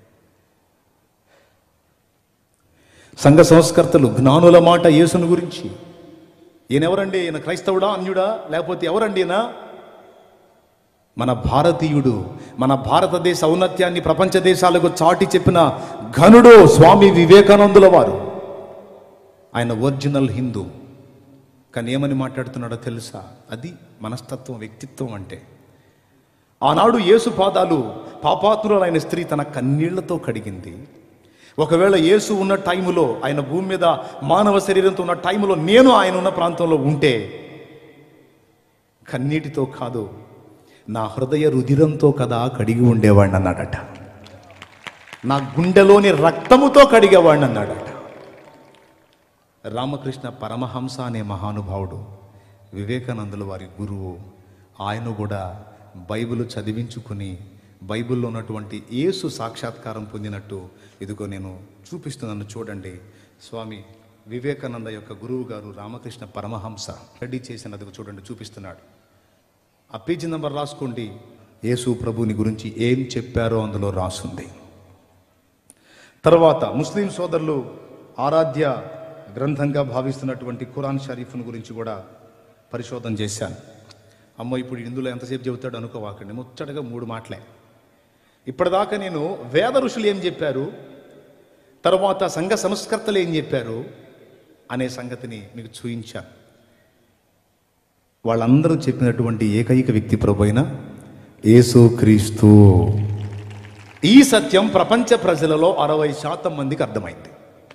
సంఘ సంస్కర్తలు జ్ఞానుల మాట యేసును గురించి, ఈయన ఎవరండి? ఈయన క్రైస్తవుడా, అన్యుడా, లేకపోతే ఎవరండి ఈయన? మన భారతీయుడు, మన భారతదేశ ఔన్నత్యాన్ని ప్రపంచ దేశాలకు చాటి చెప్పిన ఘనుడు స్వామి వివేకానందుల వారు. ఆయన ఒరిజినల్ హిందూ. కానీ ఏమని మాట్లాడుతున్నాడో తెలుసా? అది మనస్తత్వం, వ్యక్తిత్వం అంటే. ఆనాడు యేసు పాదాలు పాపాత్మురాలైన స్త్రీ తన కన్నీళ్లతో కడిగింది. ఒకవేళ యేసు ఉన్న టైములో, ఆయన భూమి మీద మానవ శరీరంతో ఉన్న టైములో నేను ఆయన ఉన్న ప్రాంతంలో ఉంటే కన్నీటితో కాదు, నా హృదయ రుధిరంతో కదా కడిగి ఉండేవాడిని అన్నాడట. నా గుండెలోని రక్తముతో కడిగేవాడిని అన్నాడట. రామకృష్ణ పరమహంస అనే మహానుభావుడు, వివేకానందుల వారి గురువు, ఆయన కూడా బైబిల్ చదివించుకుని బైబిల్లో ఉన్నటువంటి యేసు సాక్షాత్కారం పొందినట్టు ఇదిగో నేను చూపిస్తున్నాను చూడండి. స్వామి వివేకానంద యొక్క గురువు గారు రామకృష్ణ పరమహంస రెడీ చేసినది చూడండి, చూపిస్తున్నాడు. ఆ పేజీ నెంబర్ రాసుకోండి. యేసు ప్రభుని గురించి ఏం చెప్పారో అందులో రాసుంది. తర్వాత ముస్లిం సోదరులు ఆరాధ్య గ్రంథంగా భావిస్తున్నటువంటి ఖురాన్ షరీఫ్ను గురించి కూడా పరిశోధన చేశాను. అమ్మో ఇప్పుడు ఇందులో ఎంతసేపు చెబుతాడు అనుకోవాకండి, ముచ్చటగా మూడు మాటలే. ఇప్పటిదాకా నేను వేద ఋషులు ఏం చెప్పారు, తర్వాత సంఘ సంస్కర్తలు ఏం చెప్పారు అనే సంగతిని మీకు చూయించాను. వాళ్ళందరూ చెప్పినటువంటి ఏకైక వ్యక్తి ప్రభు అయిన యేసుక్రీస్తు. ఈ సత్యం ప్రపంచ ప్రజలలో అరవై శాతం మందికి అర్థమైంది.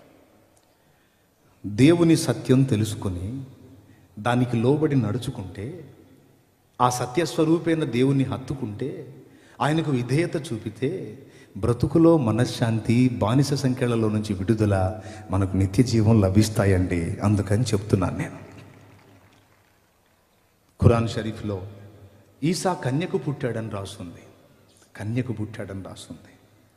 దేవుని సత్యం తెలుసుకొని దానికి లోబడి నడుచుకుంటే, ఆ సత్యస్వరూపైన దేవుణ్ణి హత్తుకుంటే, ఆయనకు విధేయత చూపితే బ్రతుకులో మనశ్శాంతి, బానిస సంఖ్యలలో నుంచి విడుదల, మనకు నిత్య జీవం లభిస్తాయండి. అందుకని చెప్తున్నాను నేను. ఖురాన్ షరీఫ్లో ఈసా కన్యకు పుట్టాడని రాస్తుంది. కన్యకు పుట్టాడని రాస్తుంది.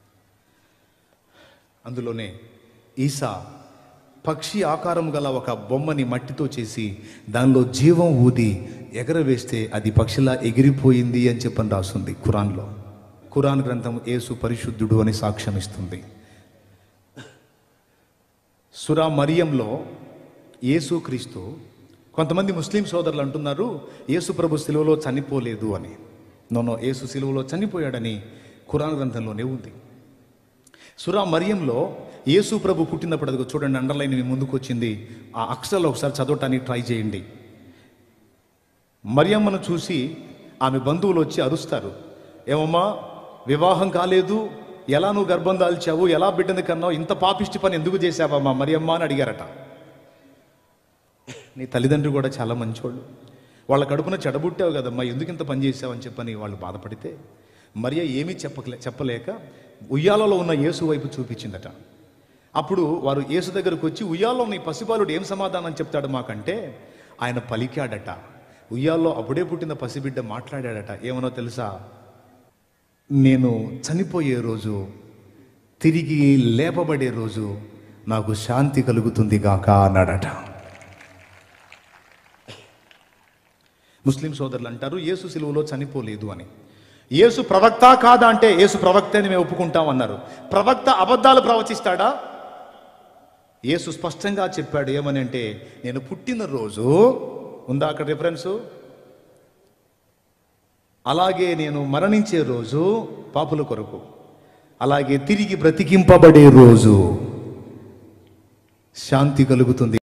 అందులోనే ఈసా పక్షి ఆకారం గల ఒక బొమ్మని మట్టితో చేసి దానిలో జీవం ఊది ఎగరవేస్తే అది పక్షిలా ఎగిరిపోయింది అని చెప్పని రాస్తుంది ఖురాన్లో. ఖురాన్ గ్రంథం యేసు పరిశుద్ధుడు అని సాక్ష్యం ఇస్తుంది. సురా మరియంలో యేసుక్రీస్తు, కొంతమంది ముస్లిం సోదరులు అంటున్నారు యేసు ప్రభు సిలువలో చనిపోలేదు అని. నోనో, యేసు సిలువలో చనిపోయాడని ఖురాన్ గ్రంథంలోనే ఉంది. సురా మరియంలో యేసు ప్రభు పుట్టినప్పుడు, అది చూడండి అండర్లైన్ మీ ముందుకు వచ్చింది, ఆ అక్షరాలు ఒకసారి చదవటానికి ట్రై చేయండి. మరియమ్మను చూసి ఆమె బంధువులు వచ్చి అరుస్తారు, ఏమమ్మా వివాహం కాలేదు, ఎలా నువ్వు గర్భం దాల్చావు, ఎలా బిడ్డని కన్నావు, ఇంత పాపిష్టి పని ఎందుకు చేశావమ్మా మరియమ్మ అని అడిగారట. నీ తల్లిదండ్రులు కూడా చాలా మంచోళ్ళు, వాళ్ళ కడుపున చెడబుట్టావు కదమ్మా, ఎందుకు ఇంత పని చేసావని చెప్పని వాళ్ళు బాధపడితే మరియ ఏమీ చెప్పలే చెప్పలేక ఉయ్యాలలో ఉన్న యేసు వైపు చూపించిందట. అప్పుడు వారు యేసు దగ్గరకు వచ్చి, ఉయ్యాల్లో ఉన్న ఈ పసిబాలుడు ఏం సమాధానం చెప్తాడు మాకంటే, ఆయన పలికాడట. ఉయ్యాల్లో అప్పుడే పుట్టిన పసిబిడ్డ మాట్లాడాడట. ఏమనో తెలుసా? నేను చనిపోయే రోజు, తిరిగి లేపబడే రోజు నాకు శాంతి కలుగుతుంది గాక అన్నాడట. ముస్లిం సోదరులు అంటారు యేసు సిలువలో చనిపోలేదు అని. యేసు ప్రవక్త కాదా అంటే యేసు ప్రవక్త అని మేము ఒప్పుకుంటాం అన్నారు. ప్రవక్త అబద్ధాలు ప్రవచిస్తాడా? యేసు స్పష్టంగా చెప్పాడు ఏమని అంటే, నేను పుట్టిన రోజు ఉందా అక్కడ రిఫరెన్సు, అలాగే నేను మరణించే రోజు పాపుల కొరకు, అలాగే తిరిగి బ్రతికింపబడే రోజు శాంతి కలుగుతుంది.